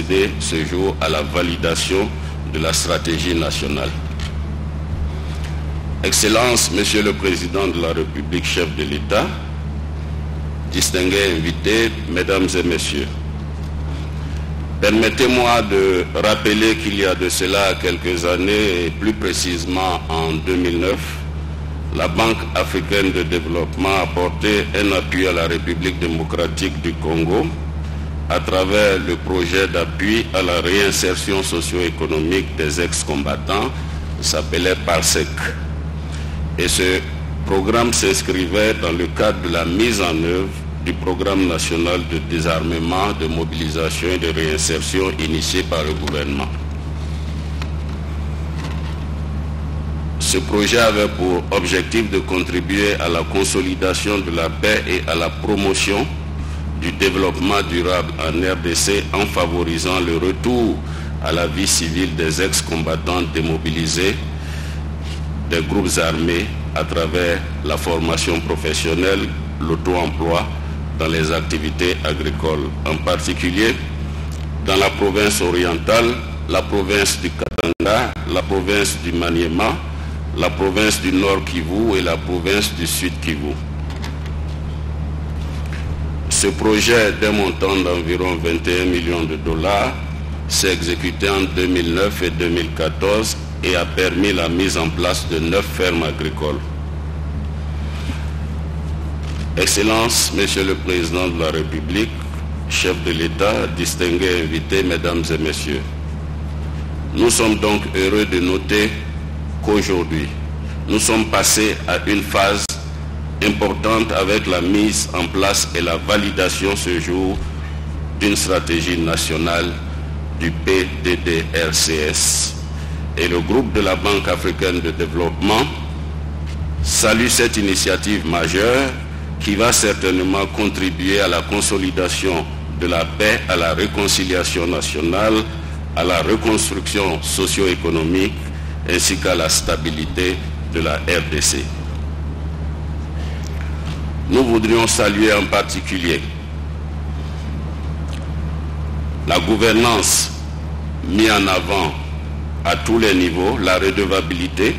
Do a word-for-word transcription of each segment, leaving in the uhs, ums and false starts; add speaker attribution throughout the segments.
Speaker 1: procéder ce jour à la validation de la stratégie nationale. Excellences, Monsieur le Président de la République, chef de l'État, distingués invités, Mesdames et Messieurs, permettez-moi de rappeler qu'il y a de cela quelques années, et plus précisément en deux mille neuf, la Banque africaine de développement a apporté un appui à la République démocratique du Congo à travers le projet d'appui à la réinsertion socio-économique des ex-combattants, qui s'appelait PARSEC. Et ce programme s'inscrivait dans le cadre de la mise en œuvre du programme national de désarmement, de mobilisation et de réinsertion initié par le gouvernement. Ce projet avait pour objectif de contribuer à la consolidation de la paix et à la promotion du développement durable en R D C en favorisant le retour à la vie civile des ex-combattants démobilisés des groupes armés à travers la formation professionnelle, l'auto-emploi dans les activités agricoles, en particulier dans la province orientale, la province du Katanga, la province du Maniema, la province du Nord Kivu et la province du Sud Kivu. Ce projet d'un montant d'environ vingt et un millions de dollars s'est exécuté en deux mille neuf et deux mille quatorze et a permis la mise en place de neuf fermes agricoles. Excellences, Monsieur le Président de la République, chef de l'État, distingués invités, Mesdames et Messieurs, nous sommes donc heureux de noter qu'aujourd'hui, nous sommes passés à une phase importante avec la mise en place et la validation ce jour d'une stratégie nationale du P D D R C S. Et le groupe de la Banque africaine de développement salue cette initiative majeure qui va certainement contribuer à la consolidation de la paix, à la réconciliation nationale, à la reconstruction socio-économique ainsi qu'à la stabilité de la R D C. Nous voudrions saluer en particulier la gouvernance mise en avant à tous les niveaux, la redevabilité,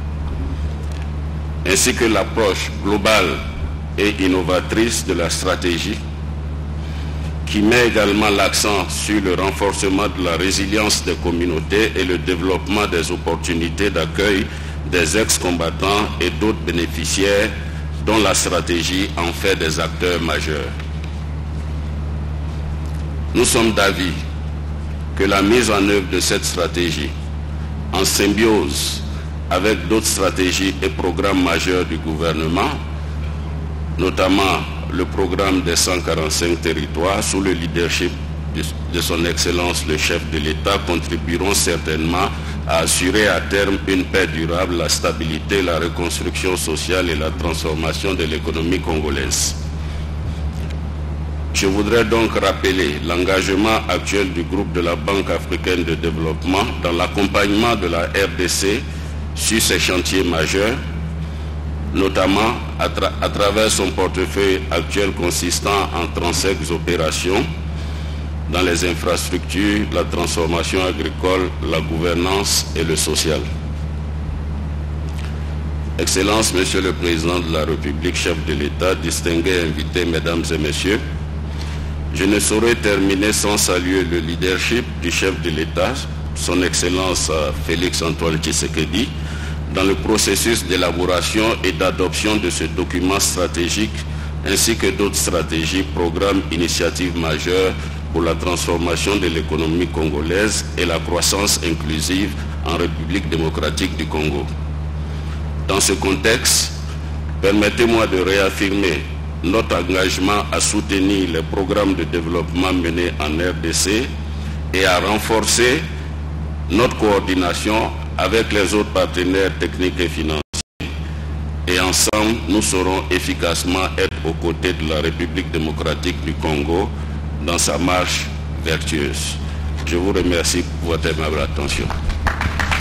Speaker 1: ainsi que l'approche globale et innovatrice de la stratégie, qui met également l'accent sur le renforcement de la résilience des communautés et le développement des opportunités d'accueil des ex-combattants et d'autres bénéficiaires dont la stratégie en fait des acteurs majeurs. Nous sommes d'avis que la mise en œuvre de cette stratégie, en symbiose avec d'autres stratégies et programmes majeurs du gouvernement, notamment le programme des cent quarante-cinq territoires sous le leadership de son Excellence le chef de l'État, contribueront certainement à assurer à terme une paix durable, la stabilité, la reconstruction sociale et la transformation de l'économie congolaise. Je voudrais donc rappeler l'engagement actuel du groupe de la Banque africaine de développement dans l'accompagnement de la R D C sur ces chantiers majeurs, notamment à, tra à travers son portefeuille actuel consistant en trente-cinq opérations dans les infrastructures, la transformation agricole, la gouvernance et le social. Excellences, Monsieur le Président de la République, chef de l'État, distingués invités, Mesdames et Messieurs, je ne saurais terminer sans saluer le leadership du chef de l'État, son Excellence Félix Antoine Tshisekedi, dans le processus d'élaboration et d'adoption de ce document stratégique, ainsi que d'autres stratégies, programmes, initiatives majeures pour la transformation de l'économie congolaise et la croissance inclusive en République démocratique du Congo. Dans ce contexte, permettez-moi de réaffirmer notre engagement à soutenir les programmes de développement menés en R D C et à renforcer notre coordination avec les autres partenaires techniques et financiers. Et ensemble, nous saurons efficacement être aux côtés de la République démocratique du Congo dans sa marche vertueuse. Je vous remercie pour votre aimable attention.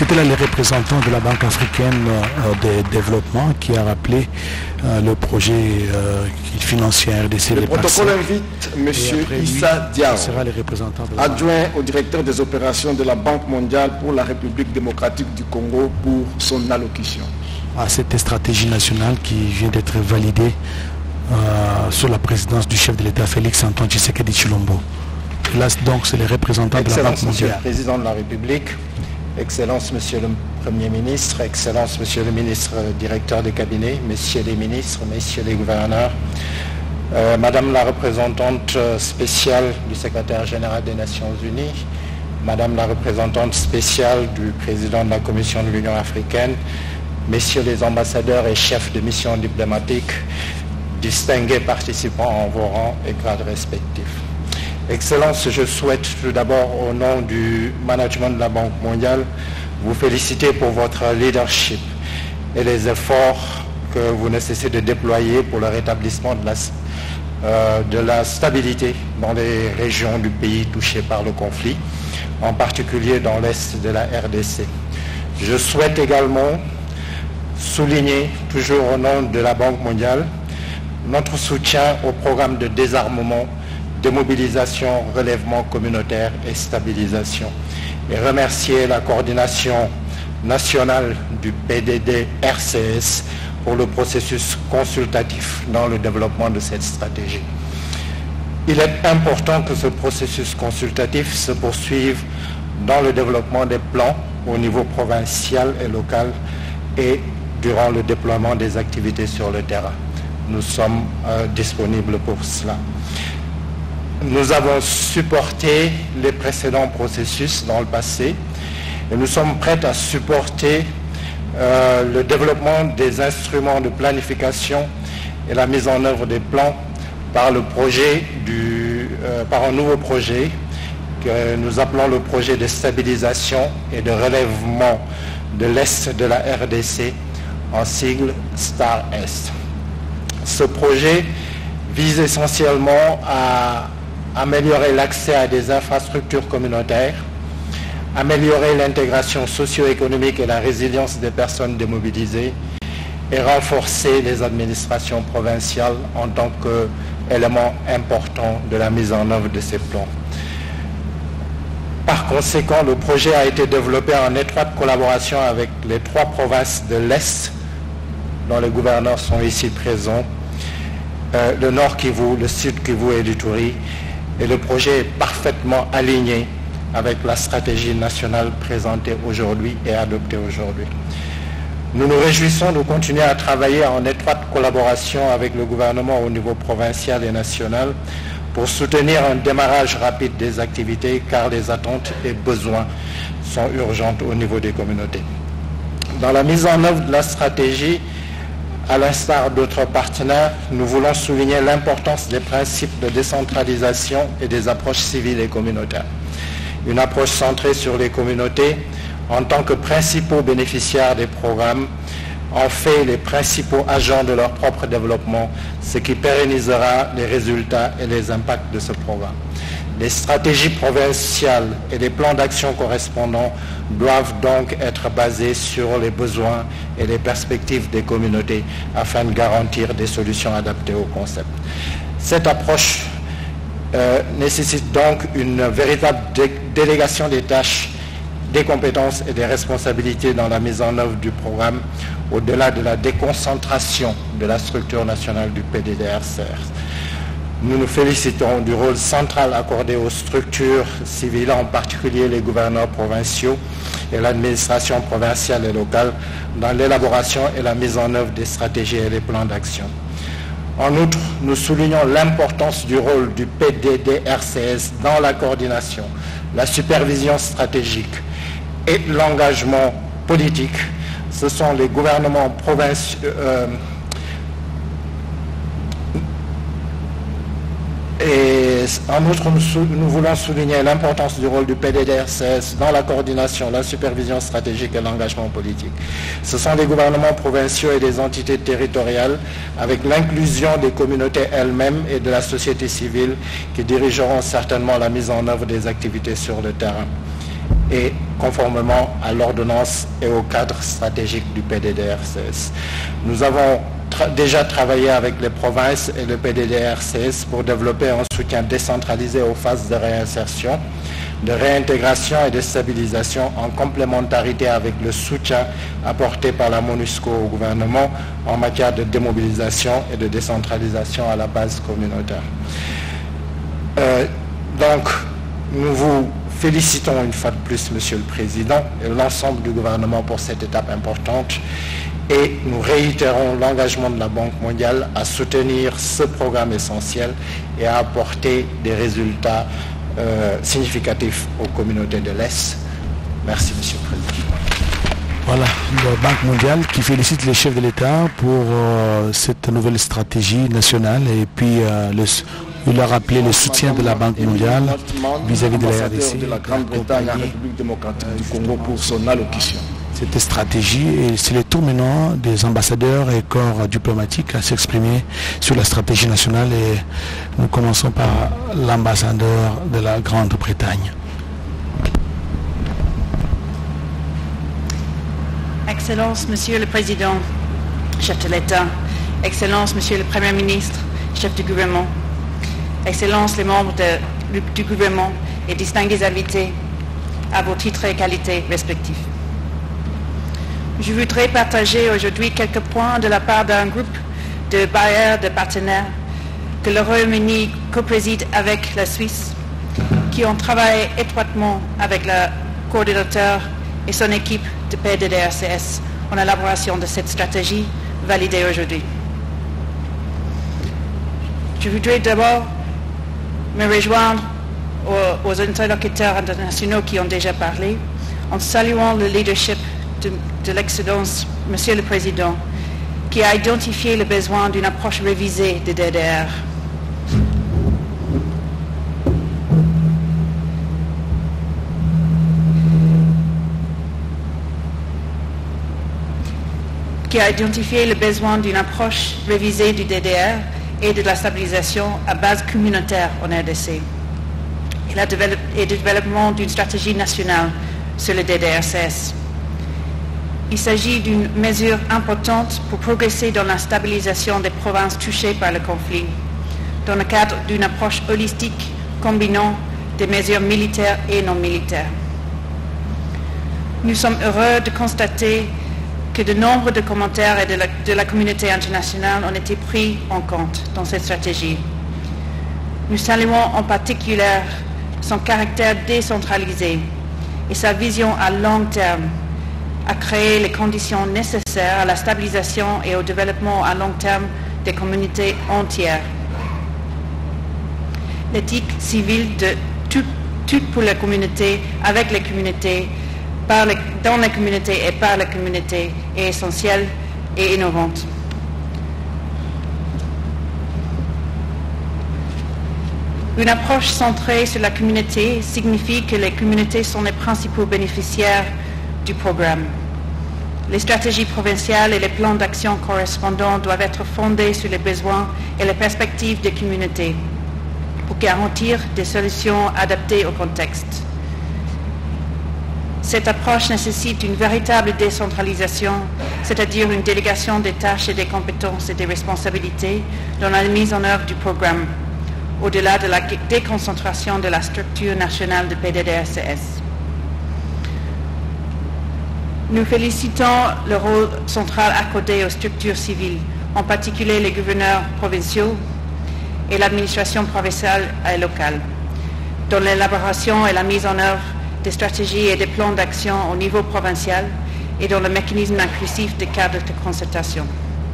Speaker 2: C'était là les représentants de la Banque africaine euh, de développement qui a rappelé euh, le projet euh, financier R D C.
Speaker 3: Le protocole invite M. Issa Diaw, adjoint au directeur des opérations de la Banque mondiale pour la République démocratique du Congo, pour son allocution.
Speaker 2: À cette stratégie nationale qui vient d'être validée euh, sous la présidence du chef de l'État Félix Antoine Tshisekedi Tshilombo. Là, donc, c'est les représentants
Speaker 4: Excellence,
Speaker 2: de la Banque mondiale.
Speaker 4: Monsieur le Président de la République, Excellence, Monsieur le Premier ministre, Excellence, Monsieur le ministre directeur de cabinet, Messieurs les ministres, Messieurs les gouverneurs, euh, Madame la représentante spéciale du secrétaire général des Nations Unies, Madame la représentante spéciale du président de la Commission de l'Union africaine, Messieurs les ambassadeurs et chefs de mission diplomatique, distingués participants en vos rangs et grades respectifs. Excellence, je souhaite tout d'abord, au nom du management de la Banque mondiale, vous féliciter pour votre leadership et les efforts que vous ne cessez de déployer pour le rétablissement de la, euh, de la stabilité dans les régions du pays touchées par le conflit, en particulier dans l'est de la R D C. Je souhaite également souligner, toujours au nom de la Banque mondiale, notre soutien au programme de désarmement, démobilisation, relèvement communautaire et stabilisation. Et remercier la coordination nationale du P D D R C S pour le processus consultatif dans le développement de cette stratégie. Il est important que ce processus consultatif se poursuive dans le développement des plans au niveau provincial et local et durant le déploiement des activités sur le terrain. Nous sommes euh, disponibles pour cela. Nous avons supporté les précédents processus dans le passé et nous sommes prêts à supporter euh, le développement des instruments de planification et la mise en œuvre des plans par le projet du, euh, par un nouveau projet que nous appelons le projet de stabilisation et de relèvement de l'Est de la R D C, en sigle STAR-Est. Ce projet vise essentiellement à améliorer l'accès à des infrastructures communautaires, améliorer l'intégration socio-économique et la résilience des personnes démobilisées et renforcer les administrations provinciales en tant qu'élément important de la mise en œuvre de ces plans. Par conséquent, le projet a été développé en étroite collaboration avec les trois provinces de l'Est, dont les gouverneurs sont ici présents, euh, le Nord Kivu, le Sud Kivu et l'Ituri. Et le projet est parfaitement aligné avec la stratégie nationale présentée aujourd'hui et adoptée aujourd'hui. Nous nous réjouissons de continuer à travailler en étroite collaboration avec le gouvernement au niveau provincial et national pour soutenir un démarrage rapide des activités car les attentes et besoins sont urgents au niveau des communautés. Dans la mise en œuvre de la stratégie, à l'instar d'autres partenaires, nous voulons souligner l'importance des principes de décentralisation et des approches civiles et communautaires. Une approche centrée sur les communautés en tant que principaux bénéficiaires des programmes, en fait les principaux agents de leur propre développement, ce qui pérennisera les résultats et les impacts de ce programme. Les stratégies provinciales et les plans d'action correspondants doivent donc être basés sur les besoins et les perspectives des communautés afin de garantir des solutions adaptées au concept. Cette approche euh, nécessite donc une véritable dé- délégation des tâches, des compétences et des responsabilités dans la mise en œuvre du programme, au-delà de la déconcentration de la structure nationale du P D D R C S. Nous nous félicitons du rôle central accordé aux structures civiles, en particulier les gouverneurs provinciaux et l'administration provinciale et locale, dans l'élaboration et la mise en œuvre des stratégies et des plans d'action. En outre, nous soulignons l'importance du rôle du P D D R C S dans la coordination, la supervision stratégique et l'engagement politique. Ce sont les gouvernements provinciaux, euh, et en outre, nous, nous voulons souligner l'importance du rôle du P D D R C S dans la coordination, la supervision stratégique et l'engagement politique. Ce sont les gouvernements provinciaux et des entités territoriales, avec l'inclusion des communautés elles-mêmes et de la société civile, qui dirigeront certainement la mise en œuvre des activités sur le terrain. et conformément à l'ordonnance et au cadre stratégique du P D D R C S. Nous avons tra déjà travaillé avec les provinces et le P D D R C S pour développer un soutien décentralisé aux phases de réinsertion, de réintégration et de stabilisation en complémentarité avec le soutien apporté par la MONUSCO au gouvernement en matière de démobilisation et de décentralisation à la base communautaire. Euh, donc, nous vous félicitons une fois de plus, Monsieur le Président, et l'ensemble du gouvernement pour cette étape importante, et nous réitérons l'engagement de la Banque mondiale à soutenir ce programme essentiel et à apporter des résultats euh, significatifs aux communautés de l'Est. Merci, Monsieur le Président.
Speaker 2: Voilà, la Banque mondiale qui félicite les chefs de l'État pour euh, cette nouvelle stratégie nationale et puis euh, le, il a rappelé le soutien de la Banque mondiale vis-à-vis de la R D C,
Speaker 3: de la Grande-Bretagne à la République démocratique du Congo pour son allocution.
Speaker 2: Cette stratégie, et c'est le tour maintenant des ambassadeurs et corps diplomatiques à s'exprimer sur la stratégie nationale et nous commençons par l'ambassadeur de la Grande-Bretagne.
Speaker 5: Excellence, Monsieur le Président, chef de l'État, Excellence, Monsieur le Premier ministre, chef du gouvernement, Excellence, les membres de, du gouvernement et distingués invités à vos titres et qualités respectifs. Je voudrais partager aujourd'hui quelques points de la part d'un groupe de bailleurs, de partenaires que le Royaume-Uni co-préside avec la Suisse, qui ont travaillé étroitement avec le coordinateur et son équipe de P D D R C S en élaboration de cette stratégie validée aujourd'hui. Je voudrais d'abord me rejoindre aux, aux interlocuteurs internationaux qui ont déjà parlé en saluant le leadership de, de l'Excellence, Monsieur le Président, qui a identifié le besoin d'une approche révisée de D D R. qui a identifié le besoin d'une approche révisée du D D R et de la stabilisation à base communautaire en R D C et, la développe, et le développement d'une stratégie nationale sur le D D R C S. Il s'agit d'une mesure importante pour progresser dans la stabilisation des provinces touchées par le conflit, dans le cadre d'une approche holistique combinant des mesures militaires et non militaires. Nous sommes heureux de constater que de nombreux de commentaires et de la, de la communauté internationale ont été pris en compte dans cette stratégie. Nous saluons en particulier son caractère décentralisé et sa vision à long terme à créer les conditions nécessaires à la stabilisation et au développement à long terme des communautés entières. L'éthique civile de tout, tout pour la communauté, avec les communautés, par les, dans les communautés et par la communauté est essentielle et innovante. Une approche centrée sur la communauté signifie que les communautés sont les principaux bénéficiaires du programme. Les stratégies provinciales et les plans d'action correspondants doivent être fondés sur les besoins et les perspectives des communautés pour garantir des solutions adaptées au contexte. Cette approche nécessite une véritable décentralisation, c'est-à-dire une délégation des tâches et des compétences et des responsabilités dans la mise en œuvre du programme, au-delà de la déconcentration de la structure nationale de P D D R C S. Nous félicitons le rôle central accordé aux structures civiles, en particulier les gouverneurs provinciaux et l'administration provinciale et locale, dans l'élaboration et la mise en œuvre des stratégies et des plans d'action au niveau provincial et dans le mécanisme inclusif des cadres de concertation.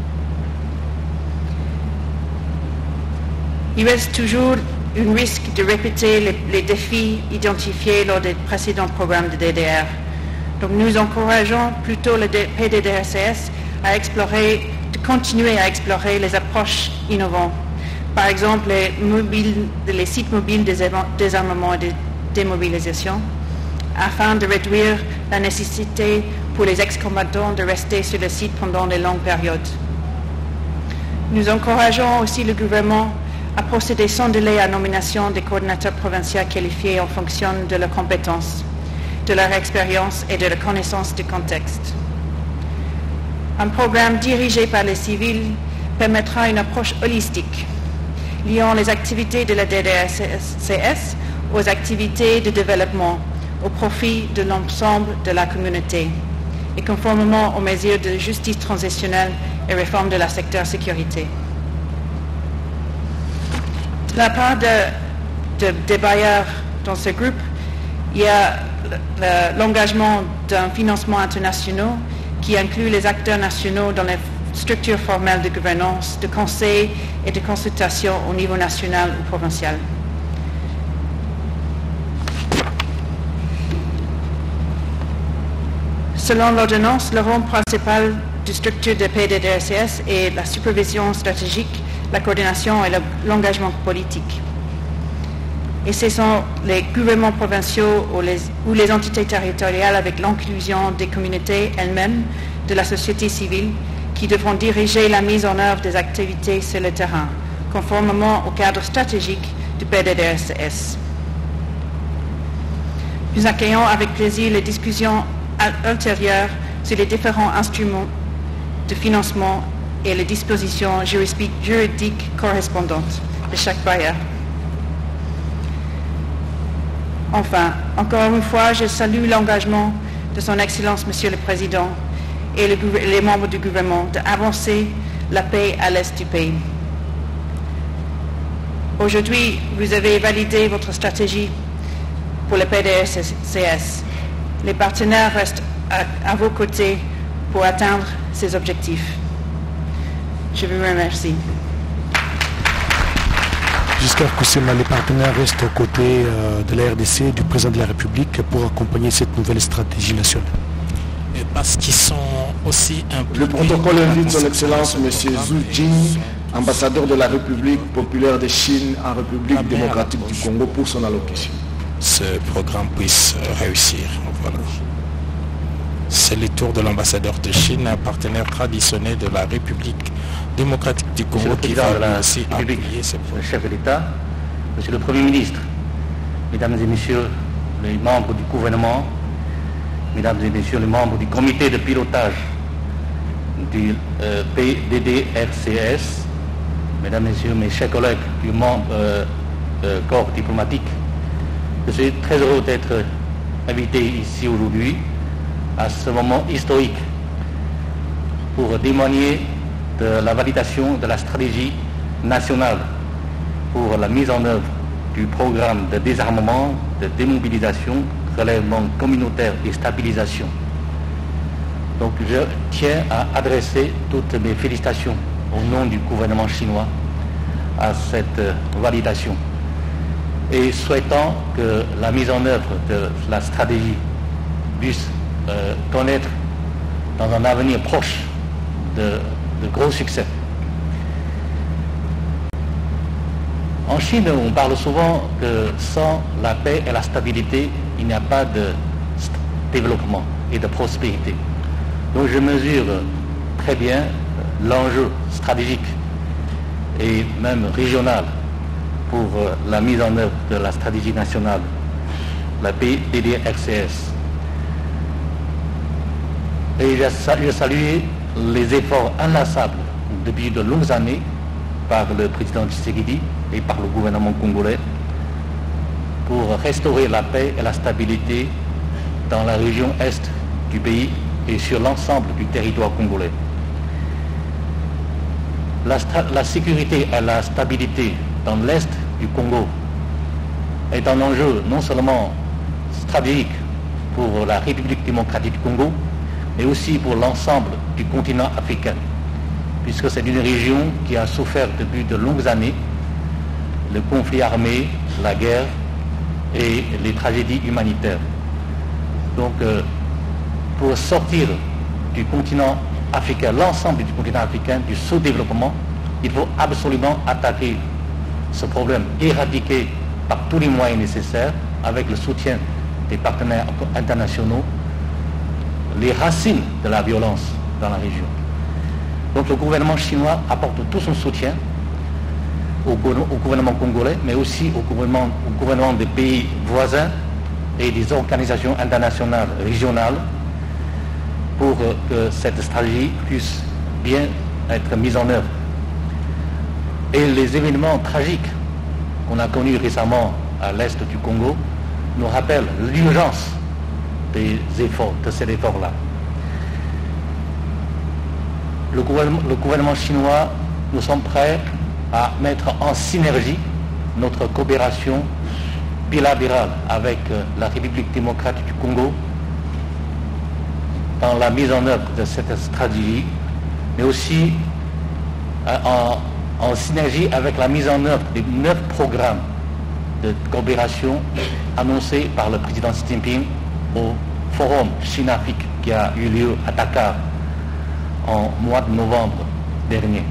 Speaker 5: Il reste toujours un risque de répéter les, les défis identifiés lors des précédents programmes de D D R. Donc nous encourageons plutôt le P D D R C S à explorer, de continuer à explorer les approches innovantes. Par exemple, les, mobiles, les sites mobiles de désarmement et de démobilisation, afin de réduire la nécessité pour les ex-combattants de rester sur le site pendant de longues périodes. Nous encourageons aussi le gouvernement à procéder sans délai à la nomination des coordinateurs provinciaux qualifiés en fonction de leurs compétences, de leur expérience et de la connaissance du contexte. Un programme dirigé par les civils permettra une approche holistique, liant les activités de la D D R C S aux activités de développement au profit de l'ensemble de la communauté et conformément aux mesures de justice transitionnelle et réforme de la secteur sécurité. De la part de, de, des bailleurs dans ce groupe, il y a l'engagement d'un financement international qui inclut les acteurs nationaux dans les structures formelles de gouvernance, de conseil et de consultation au niveau national ou provincial. Selon l'ordonnance, le rôle principal du structure de P D D R C S est la supervision stratégique, la coordination et l'engagement politique. Et ce sont les gouvernements provinciaux ou les, ou les entités territoriales avec l'inclusion des communautés elles-mêmes, de la société civile, qui devront diriger la mise en œuvre des activités sur le terrain, conformément au cadre stratégique du P D D R C S. Nous accueillons avec plaisir les discussions ultérieures sur les différents instruments de financement et les dispositions juridiques correspondantes de chaque bailleur. Enfin, encore une fois, je salue l'engagement de son Excellence, Monsieur le Président, et le, les membres du gouvernement d'avancer la paix à l'est du pays. Aujourd'hui, vous avez validé votre stratégie pour le P D R C S. Les partenaires restent à, à vos côtés pour atteindre ces objectifs. Je vous remercie.
Speaker 2: Jusqu'à Koussema, les partenaires restent aux côtés euh, de la R D C, du président de la République, pour accompagner cette nouvelle stratégie nationale.
Speaker 6: Et parce qu'ils sont aussi impliqués.
Speaker 3: Le protocole invite son Excellence M. Zhu Jing, ambassadeur de la République populaire de Chine en République démocratique du Congo, pour son allocution.
Speaker 6: Ce programme puisse réussir. Voilà. C'est le tour de l'ambassadeur de Chine, un partenaire traditionnel de la République démocratique du Congo, qui va aussi appuyer ce
Speaker 7: le chef de l'État, Monsieur le Premier ministre, Mesdames et Messieurs les membres du gouvernement, Mesdames et Messieurs les membres du comité de pilotage du euh, P D D R C S, Mesdames et Messieurs mes chers collègues du membre, euh, euh, corps diplomatique, je suis très heureux d'être invité ici aujourd'hui à ce moment historique pour témoigner de la validation de la stratégie nationale pour la mise en œuvre du programme de désarmement, de démobilisation, relèvement communautaire et stabilisation. Donc je tiens à adresser toutes mes félicitations au nom du gouvernement chinois à cette validation, et souhaitant que la mise en œuvre de la stratégie puisse euh, connaître dans un avenir proche de, de gros succès. En Chine, on parle souvent que sans la paix et la stabilité, il n'y a pas de développement et de prospérité. Donc je mesure très bien l'enjeu stratégique et même régional pour la mise en œuvre de la stratégie nationale, la P D D R C S. Et je salue les efforts inlassables depuis de longues années par le président Tshisekedi et par le gouvernement congolais pour restaurer la paix et la stabilité dans la région est du pays et sur l'ensemble du territoire congolais. La, la sécurité et la stabilité dans l'est du Congo est un enjeu non seulement stratégique pour la République démocratique du Congo, mais aussi pour l'ensemble du continent africain, puisque c'est une région qui a souffert depuis de longues années le conflit armé, la guerre et les tragédies humanitaires. Donc euh, pour sortir du continent africain, l'ensemble du continent africain, du sous-développement, il faut absolument attaquer ce problème, éradiquer par tous les moyens nécessaires, avec le soutien des partenaires internationaux, les racines de la violence dans la région. Donc le gouvernement chinois apporte tout son soutien au, au gouvernement congolais, mais aussi au gouvernement, au gouvernement des pays voisins et des organisations internationales régionales pour que cette stratégie puisse bien être mise en œuvre. Et les événements tragiques qu'on a connus récemment à l'est du Congo nous rappellent l'urgence des efforts, de cet effort-là. Le gouvernement, le gouvernement chinois, nous sommes prêts à mettre en synergie notre coopération bilatérale avec la République démocratique du Congo dans la mise en œuvre de cette stratégie, mais aussi en, en synergie avec la mise en œuvre des neuf programmes de coopération annoncés par le président Xi Jinping au Forum Chine-Afrique qui a eu lieu à Dakar en mois de novembre dernier.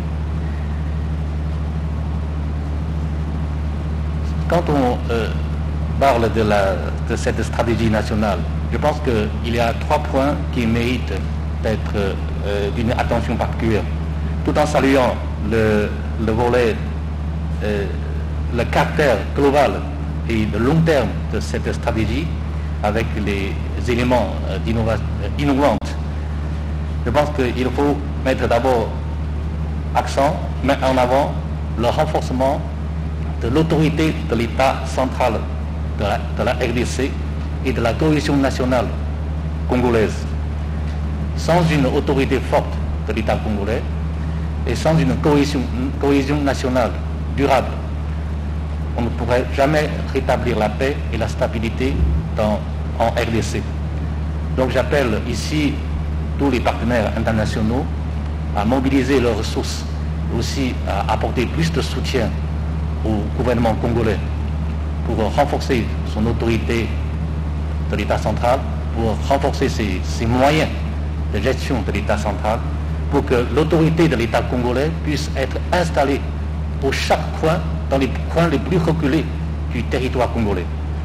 Speaker 7: Quand on euh, parle de, la, de cette stratégie nationale, je pense qu'il y a trois points qui méritent d'être euh, d'une attention particulière, tout en saluant le, le volet, euh, le caractère global et de long terme de cette stratégie avec les éléments euh, innovants. Je pense qu'il faut mettre d'abord accent, mettre en avant le renforcement de l'autorité de l'État central de la, de la R D C et de la cohésion nationale congolaise. Sans une autorité forte de l'État congolais et sans une cohésion, une cohésion nationale durable, on ne pourrait jamais rétablir la paix et la stabilité dans, en R D C. Donc j'appelle ici tous les partenaires internationaux à mobiliser leurs ressources, aussi à apporter plus de soutien au gouvernement congolais pour renforcer son autorité de l'État central, pour renforcer ses, ses moyens de gestion de l'État central, pour que l'autorité de l'État congolais puisse être installée au chaque coin, dans les coins les plus reculés du territoire congolais.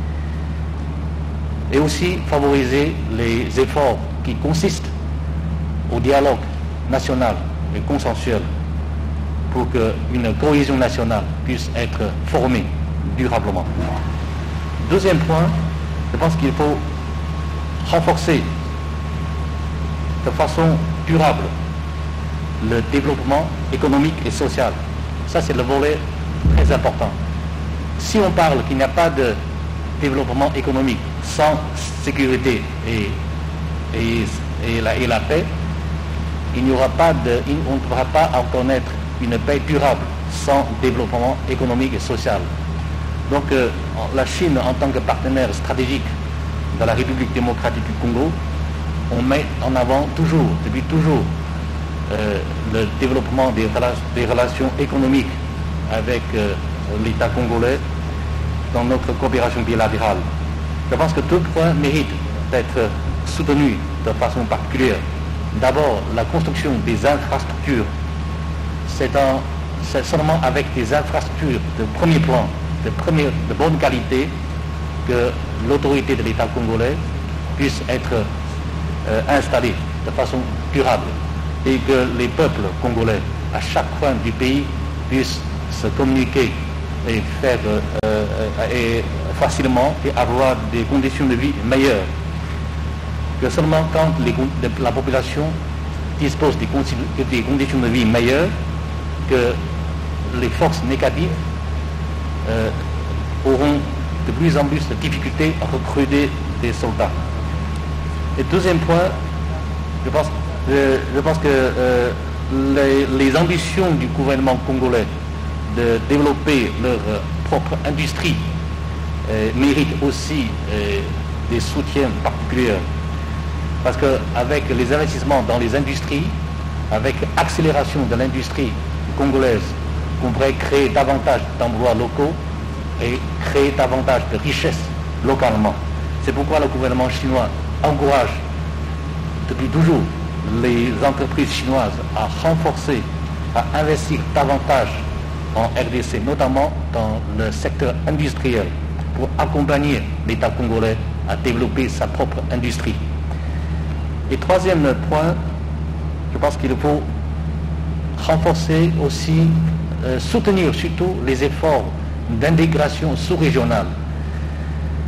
Speaker 7: Et aussi favoriser les efforts qui consistent au dialogue national et consensuel pour qu'une cohésion nationale puisse être formée durablement. Deuxième point, je pense qu'il faut renforcer de façon durable le développement économique et social. Ça, c'est le volet très important. Si on parle qu'il n'y a pas de développement économique sans sécurité et, et, et, la, et la paix, il n'y aura pas de, on ne pourra pas en connaître une paix durable sans développement économique et social. Donc euh, la Chine, en tant que partenaire stratégique de la République démocratique du Congo, on met en avant toujours, depuis toujours, euh, le développement des, rela des relations économiques avec euh, l'État congolais dans notre coopération bilatérale. Je pense que deux points méritent d'être soutenus de façon particulière. D'abord, la construction des infrastructures. C'est seulement avec des infrastructures de premier plan, de, première, de bonne qualité, que l'autorité de l'État congolais puisse être euh, installée de façon durable et que les peuples congolais à chaque coin du pays puissent se communiquer et faire euh, et facilement et avoir des conditions de vie meilleures. Que seulement quand les, la population dispose des, des conditions de vie meilleures, que les forces négatives euh, auront de plus en plus de difficultés à recruter des soldats. Et deuxième point, je pense, euh, je pense que euh, les, les ambitions du gouvernement congolais de développer leur euh, propre industrie euh, méritent aussi euh, des soutiens particuliers. Parce qu'avec les investissements dans les industries, avec l'accélération de l'industrie congolaise, on pourrait créer davantage d'emplois locaux et créer davantage de richesses localement. C'est pourquoi le gouvernement chinois encourage depuis toujours les entreprises chinoises à renforcer, à investir davantage en R D C, notamment dans le secteur industriel, pour accompagner l'État congolais à développer sa propre industrie. Et troisième point, je pense qu'il faut renforcer aussi, euh, soutenir surtout les efforts d'intégration sous-régionale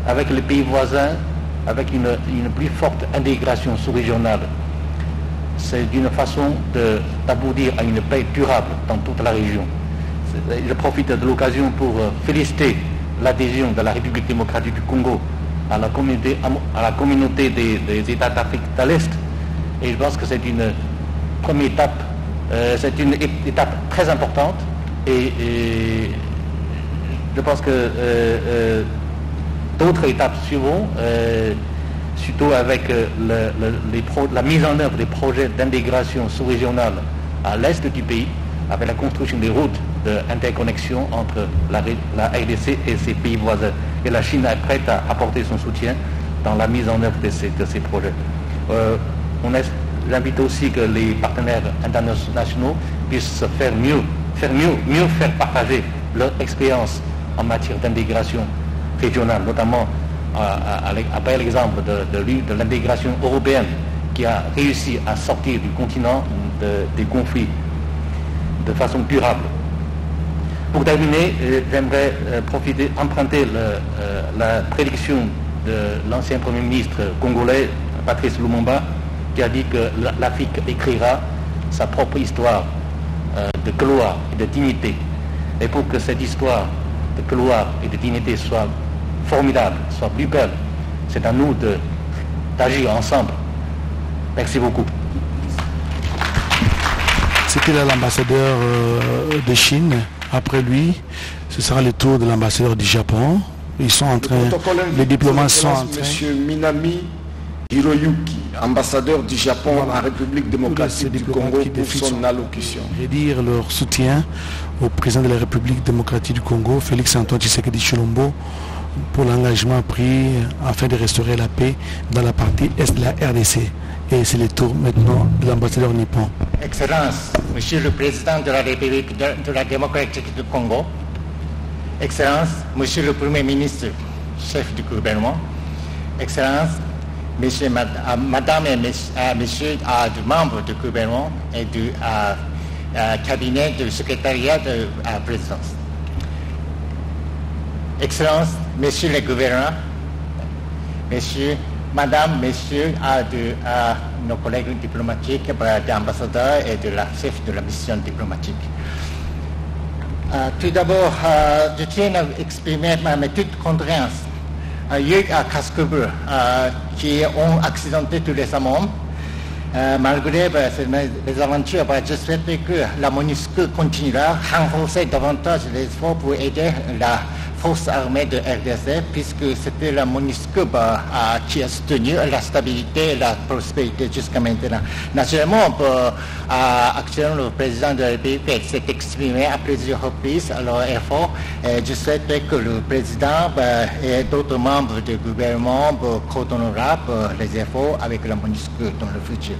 Speaker 7: avec les pays voisins, avec une, une plus forte intégration sous-régionale. C'est d'une façon d'aboutir à une paix durable dans toute la région. Je profite de l'occasion pour féliciter l'adhésion de la République démocratique du Congo à la communauté, à la communauté des, des États d'Afrique de l'Est. Et je pense que c'est une première étape, euh, c'est une étape très importante. Et, et je pense que euh, euh, d'autres étapes suivront, euh, surtout avec euh, le, le, les pro, la mise en œuvre des projets d'intégration sous-régionale à l'est du pays, avec la construction des routes d'interconnexion entre la, la R D C et ses pays voisins. Et la Chine est prête à apporter son soutien dans la mise en œuvre de ces, de ces projets. Euh, on est, j'invite aussi que les partenaires internationaux puissent faire mieux, faire mieux, mieux faire partager leur expérience en matière d'intégration régionale, notamment à, à, après l'exemple de, de, de l'intégration européenne qui a réussi à sortir du continent de, des conflits de façon durable. Pour terminer, euh, j'aimerais euh, profiter, emprunter le, euh, la prédiction de l'ancien Premier ministre congolais, Patrice Lumumba, qui a dit que l'Afrique écrira sa propre histoire euh, de gloire et de dignité. Et pour que cette histoire de gloire et de dignité soit formidable, soit plus belle, c'est à nous d'agir ensemble. Merci beaucoup.
Speaker 2: C'était là l'ambassadeur euh, de Chine. Après lui, ce sera le tour de l'ambassadeur du Japon. Ils sont en train, les diplomates sont en train.
Speaker 3: Monsieur Minami Hiroyuki, ambassadeur du Japon voilà. en République démocratique du Congo, pour son allocution.
Speaker 2: Redire leur soutien au président de la République démocratique du Congo, Félix Antoine Tshisekedi Tshilombo, pour l'engagement pris afin de restaurer la paix dans la partie est de la R D C. Et c'est le tour maintenant de l'ambassadeur nippon.
Speaker 4: Excellence, Monsieur le Président de la République de, de la démocratique du Congo, Excellence, Monsieur le Premier ministre, chef du gouvernement, Excellence, Monsieur, Madame et Messieurs les membres du gouvernement et du euh, euh, cabinet du secrétariat de la présidence. Excellence, Messieurs les gouverneurs, Messieurs, Madame, Messieurs, euh, de euh, nos collègues diplomatiques, euh, d'ambassadeurs et de la chef de la mission diplomatique. Euh, tout d'abord, euh, je tiens à exprimer ma, ma toute condoléance à Yuk à Kaskobu, euh, qui ont accidenté tout récemment. Euh, malgré bah, les aventures, bah, j'espère que la MONUSCO continuera à renforcer davantage les efforts pour aider la force armée de R D C, puisque c'était la MONUSCO bah, à, qui a soutenu la stabilité et la prospérité jusqu'à maintenant. Naturellement, bah, à, actuellement, le président de la République s'est exprimé à plusieurs reprises à leur effort. Et je souhaite que le président bah, et d'autres membres du gouvernement bah, coordonneront bah, les efforts avec la MONUSCO dans le futur.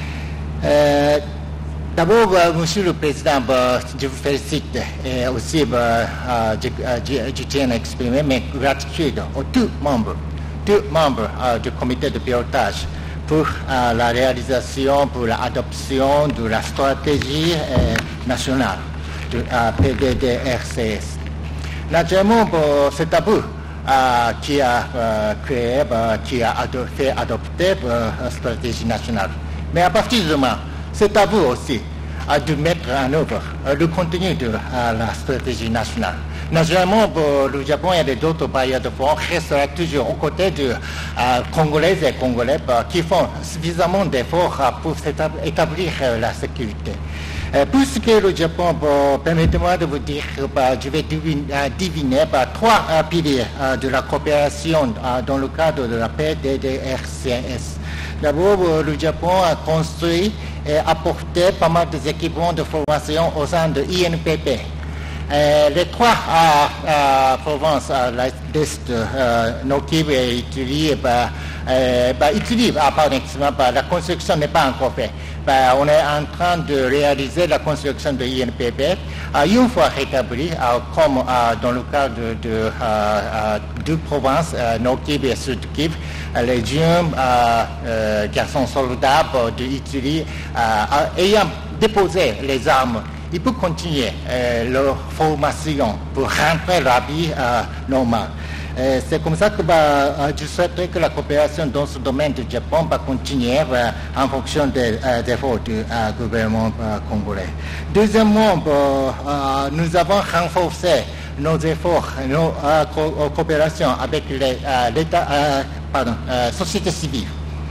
Speaker 4: Euh, D'abord, euh, Monsieur le Président, bah, je vous félicite et aussi bah, euh, je, je, je tiens à exprimer mes gratitudes aux tous membres, tous membres euh, du comité de pilotage pour euh, la réalisation, pour l'adoption de la stratégie euh, nationale de euh, P D D R C S. Naturellement, bah, c'est à vous euh, qui a euh, créé, bah, qui a ado fait adopter bah, la stratégie nationale. Mais à partir de demain, c'est à vous aussi euh, de mettre en œuvre euh, le contenu de euh, la stratégie nationale. Naturellement, pour le Japon et d'autres bailleurs de fonds restera toujours aux côtés de euh, Congolaises et Congolais bah, qui font suffisamment d'efforts euh, pour établir euh, la sécurité. Euh, puisque le Japon, bah, permettez-moi de vous dire que bah, je vais deviner, euh, deviner bah, trois euh, piliers euh, de la coopération euh, dans le cadre de la P D D R C S. D'abord, le Japon a construit et apporté pas mal d'équipements de formation au sein de I N P P. Euh, les trois euh, euh, provinces à l'est, euh, Nord-Kivu et Ituri, bah, euh, bah, Ituri, ah, pardon, bah, la construction n'est pas encore faite. Bah, on est en train de réaliser la construction de I N P P. Euh, une fois rétabli, euh, comme euh, dans le cas de, de euh, euh, deux provinces, euh, Nord-Kivu et Sud-Kivu, euh, les jeunes euh, euh, garçons soldats euh, de Ituri euh, ayant déposé les armes, ils peuvent continuer euh, leur formation pour rentrer la vie euh, normale. C'est comme ça que bah, je souhaiterais que la coopération dans ce domaine du Japon va continuer bah, en fonction des euh, efforts du euh, gouvernement euh, congolais. Deuxièmement, bah, euh, nous avons renforcé nos efforts, nos euh, co coopérations avec l'État, euh, pardon, euh, société civile.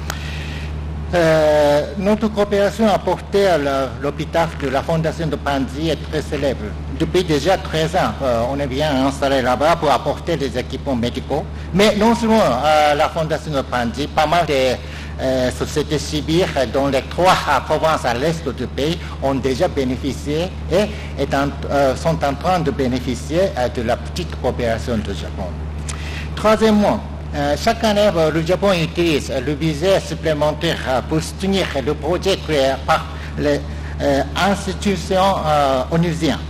Speaker 4: Euh, notre coopération apportée à l'hôpital de la Fondation de Panzi est très célèbre. Depuis déjà treize ans, euh, on est bien installé là-bas pour apporter des équipements médicaux. Mais non seulement euh, la Fondation de Panzi, pas mal de euh, sociétés civiles dans les trois euh, provinces à l'est du pays ont déjà bénéficié et est en, euh, sont en train de bénéficier euh, de la petite coopération du Japon. Troisièmement, Euh, chaque année, euh, le Japon utilise euh, le budget supplémentaire euh, pour soutenir le projet créé par les euh, institutions euh, onusiennes.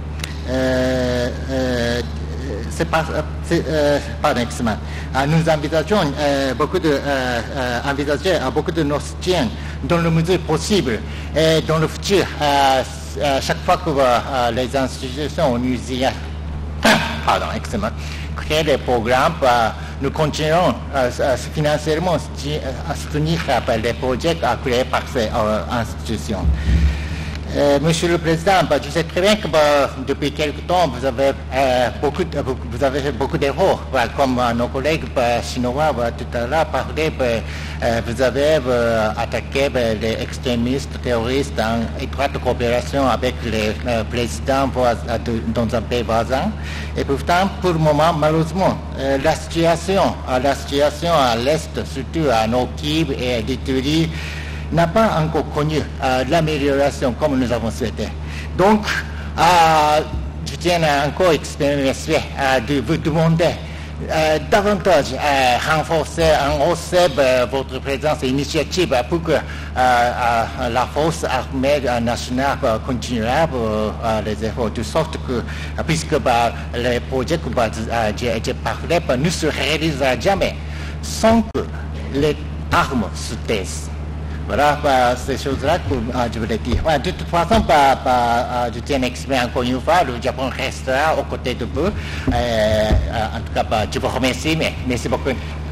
Speaker 4: Euh, euh, c'est pas, c'est, euh, pardon, excusez-moi. Euh, nous envisageons euh, beaucoup de, euh, euh, envisager euh, beaucoup de nos soutiens dans le mesure possible et dans le futur. Euh, euh, chaque fois que euh, les institutions onusiennes, pardon, excusez-moi, créent des programmes, euh, nous continuerons euh, financièrement à soutenir euh, les projets créés par ces euh, institutions. Euh, Monsieur le Président, bah, je sais très bien que bah, depuis quelque temps, vous avez, euh, beaucoup, de, vous avez fait beaucoup d'efforts. Bah, comme euh, nos collègues bah, chinois bah, tout à l'heure parlaient, bah, euh, vous avez bah, attaqué bah, les extrémistes terroristes en étroite coopération avec les euh, présidents de, dans un pays voisin. Et pourtant, pour le moment, malheureusement, euh, la situation, euh, la situation à l'Est, surtout à Nord-Kivu et l'Ituri, n'a pas encore connu euh, l'amélioration comme nous avons souhaité. Donc, euh, je tiens à encore exprimer euh, de vous demander euh, davantage euh, renforcer, renforcer euh, votre présence et initiative pour que euh, euh, la force armée nationale euh, continuera euh, les efforts, de sorte que, euh, puisque bah, les projets que bah, euh, j'ai parlé bah, ne se réalisera jamais sans que les armes se taisent. Voilà, bah, ces choses-là que euh, je voulais dire. Ouais, de toute façon, bah, bah, euh, je tiens à exprimer encore une fois, le Japon restera aux côtés de vous. Euh, euh, en tout cas, bah, je vous remercie, mais merci beaucoup.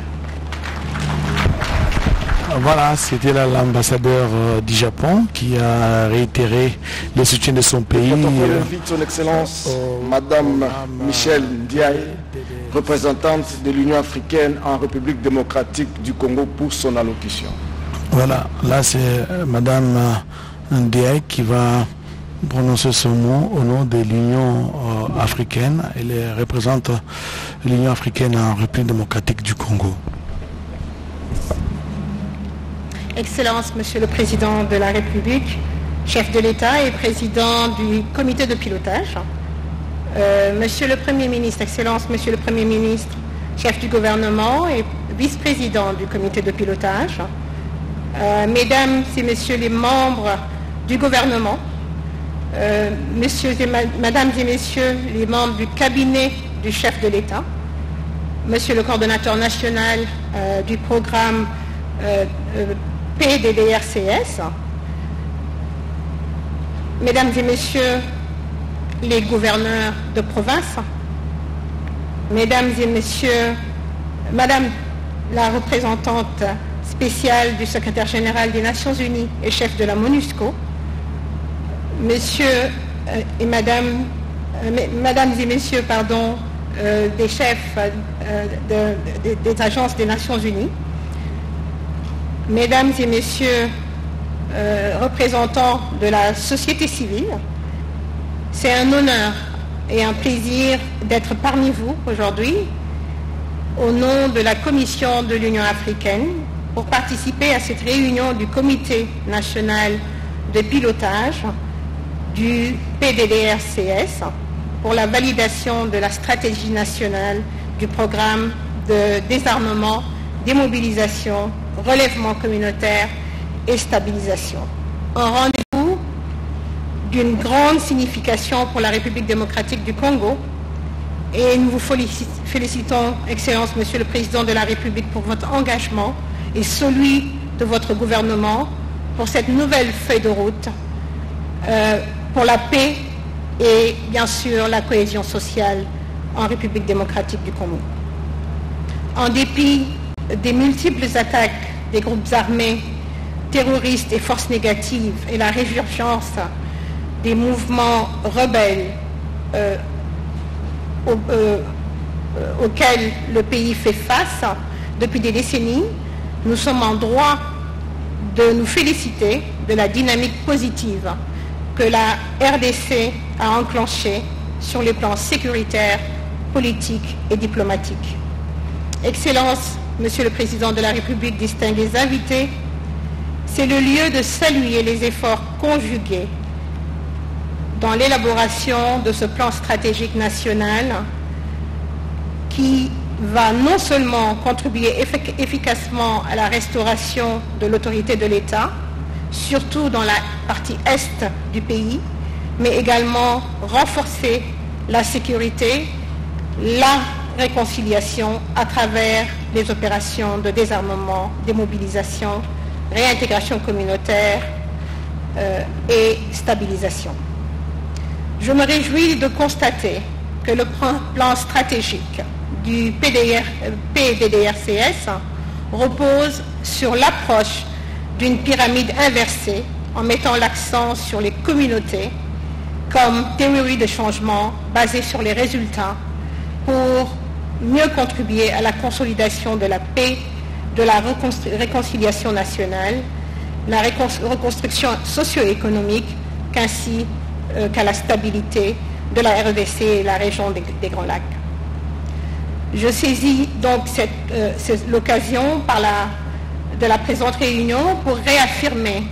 Speaker 2: Voilà, c'était là l'ambassadeur euh, du Japon qui a réitéré le soutien de son pays.
Speaker 3: Quand on invite son Excellence, euh, Madame Michel Ndiaye, représentante de l'Union africaine en République démocratique du Congo, pour son allocution.
Speaker 2: Voilà, là c'est euh, Madame euh, Ndiaye qui va prononcer son nom au nom de l'Union euh, africaine. Elle représente l'Union africaine en République démocratique du Congo.
Speaker 8: Excellence, Monsieur le Président de la République, chef de l'État et président du comité de pilotage, euh, Monsieur le Premier ministre, Excellence, Monsieur le Premier ministre, chef du gouvernement et vice-président du comité de pilotage, Euh, mesdames et messieurs les membres du gouvernement, euh, messieurs et ma Mesdames et messieurs les membres du cabinet du chef de l'État, monsieur le coordonnateur national euh, du programme euh, euh, P D D R C S, mesdames et messieurs les gouverneurs de province, mesdames et messieurs, madame la représentante spécial du secrétaire général des Nations Unies et chef de la MONUSCO, messieurs euh, et madame, euh, mesdames et messieurs pardon, euh, des chefs euh, de, de, des agences des Nations Unies, mesdames et messieurs euh, représentants de la société civile, c'est un honneur et un plaisir d'être parmi vous aujourd'hui au nom de la Commission de l'Union africaine pour participer à cette réunion du Comité national de pilotage du P D D R C S pour la validation de la stratégie nationale du programme de désarmement, démobilisation, relèvement communautaire et stabilisation. Un rendez-vous d'une grande signification pour la République démocratique du Congo, et nous vous félicitons, Excellence, Monsieur le Président de la République, pour votre engagement et celui de votre gouvernement pour cette nouvelle feuille de route euh, pour la paix et bien sûr la cohésion sociale en République démocratique du Congo. En dépit des multiples attaques des groupes armés, terroristes et forces négatives et la résurgence des mouvements rebelles euh, au, euh, euh, auxquels le pays fait face depuis des décennies, nous sommes en droit de nous féliciter de la dynamique positive que la R D C a enclenchée sur les plans sécuritaire, politique et diplomatique. Excellence, Monsieur le Président de la République, distingués invités, c'est le lieu de saluer les efforts conjugués dans l'élaboration de ce plan stratégique national qui va non seulement contribuer effic- efficacement à la restauration de l'autorité de l'État, surtout dans la partie est du pays, mais également renforcer la sécurité, la réconciliation à travers les opérations de désarmement, démobilisation, réintégration communautaire euh, et stabilisation. Je me réjouis de constater que le plan stratégique du P D D R C S repose sur l'approche d'une pyramide inversée en mettant l'accent sur les communautés comme théorie de changement basée sur les résultats pour mieux contribuer à la consolidation de la paix, de la réconciliation nationale, la reconstruction socio-économique, qu'ainsi euh, qu'à la stabilité de la R D C et la région des, des Grands Lacs. Je saisis donc cette, euh, cette, l'occasion par la, de la présente réunion pour réaffirmer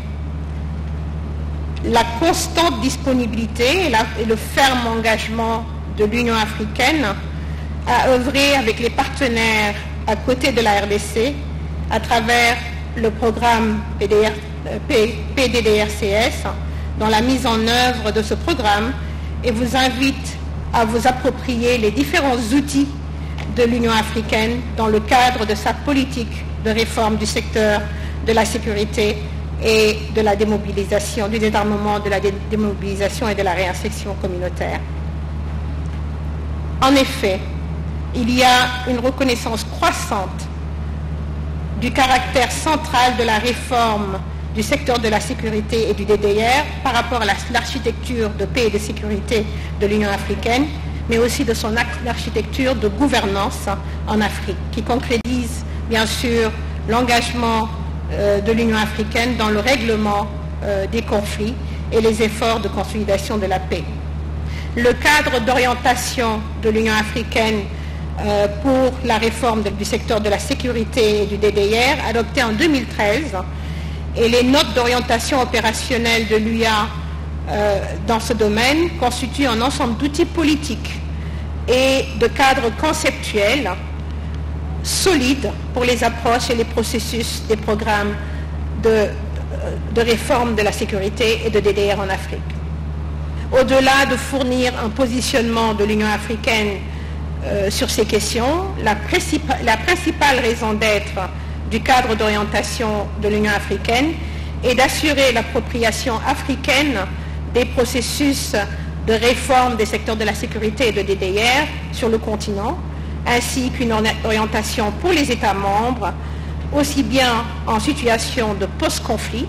Speaker 8: la constante disponibilité et, la, et le ferme engagement de l'Union africaine à œuvrer avec les partenaires à côté de la R D C à travers le programme P D D R C S dans la mise en œuvre de ce programme et vous invite à vous approprier les différents outils de l'Union africaine dans le cadre de sa politique de réforme du secteur de la sécurité et de la démobilisation, du désarmement, de la démobilisation et de la réinsertion communautaire. En effet, il y a une reconnaissance croissante du caractère central de la réforme du secteur de la sécurité et du D D R par rapport à l'architecture de paix et de sécurité de l'Union africaine, mais aussi de son architecture de gouvernance en Afrique, qui concrétise bien sûr l'engagement euh, de l'Union africaine dans le règlement euh, des conflits et les efforts de consolidation de la paix. Le cadre d'orientation de l'Union africaine euh, pour la réforme de, du secteur de la sécurité et du D D R, adopté en deux mille treize, et les notes d'orientation opérationnelle de l'U A euh, dans ce domaine constituent un ensemble d'outils politiques et de cadres conceptuels solides pour les approches et les processus des programmes de, de réforme de la sécurité et de D D R en Afrique. Au-delà de fournir un positionnement de l'Union africaine euh, sur ces questions, la, principa- la principale raison d'être du cadre d'orientation de l'Union africaine est d'assurer l'appropriation africaine des processus de réforme des secteurs de la sécurité et de D D R sur le continent, ainsi qu'une orientation pour les États membres, aussi bien en situation de post-conflit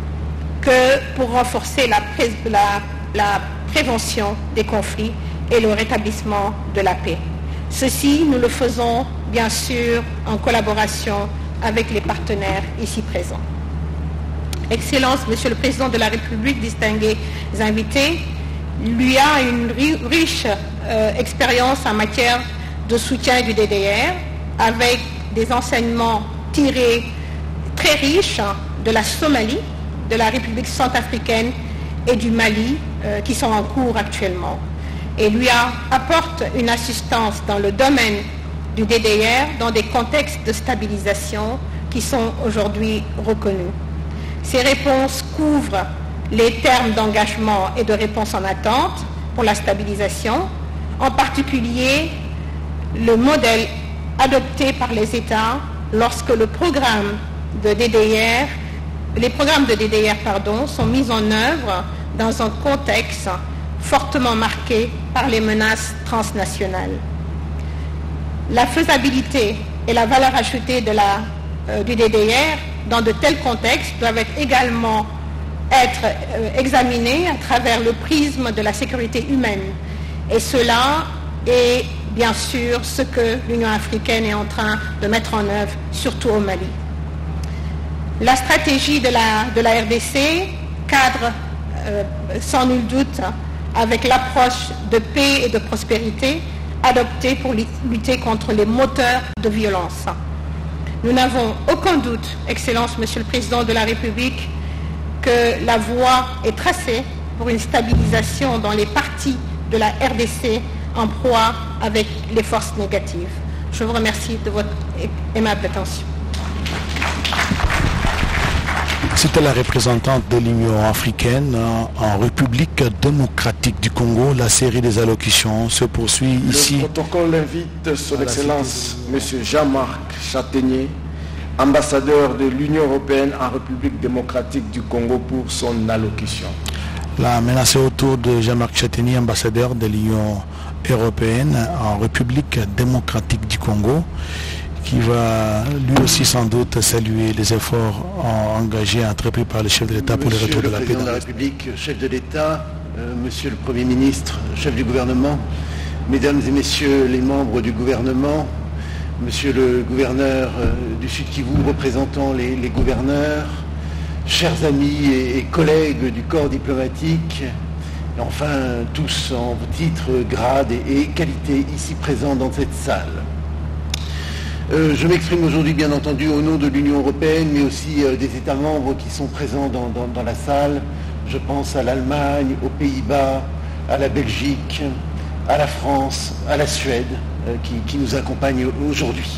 Speaker 8: que pour renforcer la, pré- la, la prévention des conflits et le rétablissement de la paix. Ceci, nous le faisons bien sûr en collaboration avec les partenaires ici présents. Excellence, Monsieur le Président de la République, distingués invités, l'U A a une riche euh, expérience en matière de soutien du D D R, avec des enseignements tirés très riches de la Somalie, de la République centrafricaine et du Mali, euh, qui sont en cours actuellement. Et l'U A apporte une assistance dans le domaine du D D R dans des contextes de stabilisation qui sont aujourd'hui reconnus. Ces réponses couvrent les termes d'engagement et de réponse en attente pour la stabilisation, en particulier le modèle adopté par les États lorsque le programme de D D R, les programmes de D D R pardon, sont mis en œuvre dans un contexte fortement marqué par les menaces transnationales. La faisabilité et la valeur ajoutée de la, euh, du D D R dans de tels contextes doivent être également être euh, examinés à travers le prisme de la sécurité humaine. Et cela est bien sûr ce que l'Union africaine est en train de mettre en œuvre, surtout au Mali. La stratégie de la, de la R D C cadre euh, sans nul doute avec l'approche de paix et de prospérité adoptée pour lutter contre les moteurs de violence. Nous n'avons aucun doute, Excellence, Monsieur le Président de la République, que la voie est tracée pour une stabilisation dans les parties de la R D C en proie avec les forces négatives. Je vous remercie de votre aimable attention.
Speaker 2: C'était la représentante de l'Union africaine en République démocratique du Congo. La série des allocutions se poursuit
Speaker 3: Le
Speaker 2: ici.
Speaker 3: Le protocole invite son Excellence M. Jean-Marc Châtaignier, ambassadeur de l'Union européenne en République démocratique du Congo, pour son allocution.
Speaker 2: La menace autour de Jean-Marc Châtaignier, ambassadeur de l'Union européenne en République démocratique du Congo, qui va lui aussi sans doute saluer les efforts engagés et entrepris par le chef de l'État pour le retour de la paix.
Speaker 9: Monsieur le Président de la République, chef de l'État, euh, Monsieur le Premier ministre, chef du gouvernement, Mesdames et Messieurs les membres du gouvernement, Monsieur le gouverneur euh, du Sud Kivu, représentant les, les gouverneurs, chers amis et, et collègues du corps diplomatique, et enfin tous en titre, grade et, et qualité ici présents dans cette salle. Euh, je m'exprime aujourd'hui bien entendu au nom de l'Union européenne, mais aussi euh, des États membres qui sont présents dans, dans, dans la salle. Je pense à l'Allemagne, aux Pays-Bas, à la Belgique, à la France, à la Suède, euh, qui, qui nous accompagnent aujourd'hui.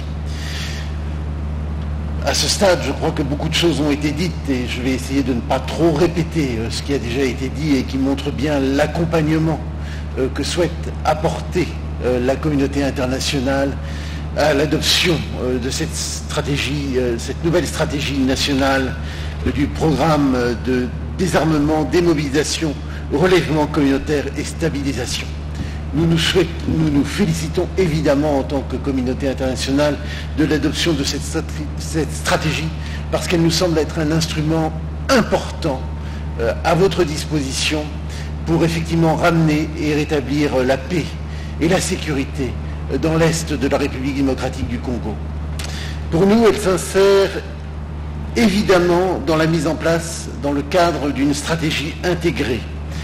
Speaker 9: À ce stade, je crois que beaucoup de choses ont été dites et je vais essayer de ne pas trop répéter euh, ce qui a déjà été dit et qui montre bien l'accompagnement euh, que souhaite apporter euh, la communauté internationale à l'adoption euh, de cette stratégie, euh, cette nouvelle stratégie nationale euh, du programme euh, de désarmement, démobilisation, relèvement communautaire et stabilisation. Nous nous, souhaitons, nous nous félicitons évidemment en tant que communauté internationale de l'adoption de cette, cette stratégie parce qu'elle nous semble être un instrument important euh, à votre disposition pour effectivement ramener et rétablir euh, la paix et la sécurité dans l'Est de la République démocratique du Congo. Pour nous, elle s'insère évidemment dans la mise en place, dans le cadre d'une stratégie intégrée.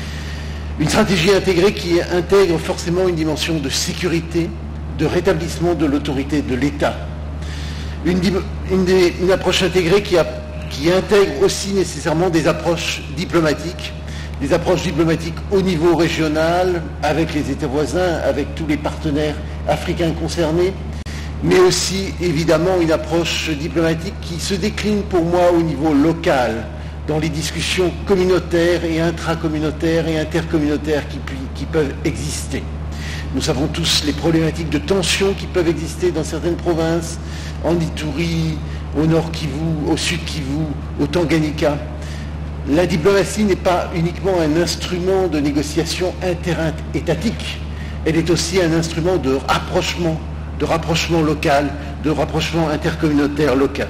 Speaker 9: Une stratégie intégrée qui intègre forcément une dimension de sécurité, de rétablissement de l'autorité de l'État. Une, une, une approche intégrée qui, a, qui intègre aussi nécessairement des approches diplomatiques, des approches diplomatiques au niveau régional, avec les États voisins, avec tous les partenaires africains concernés, mais aussi évidemment une approche diplomatique qui se décline pour moi au niveau local, dans les discussions communautaires et intracommunautaires et intercommunautaires qui, qui peuvent exister. Nous savons tous les problématiques de tension qui peuvent exister dans certaines provinces, en Ituri, au nord Kivu, au sud Kivu, au Tanganyika. La diplomatie n'est pas uniquement un instrument de négociation interétatique, elle est aussi un instrument de rapprochement, de rapprochement local, de rapprochement intercommunautaire local.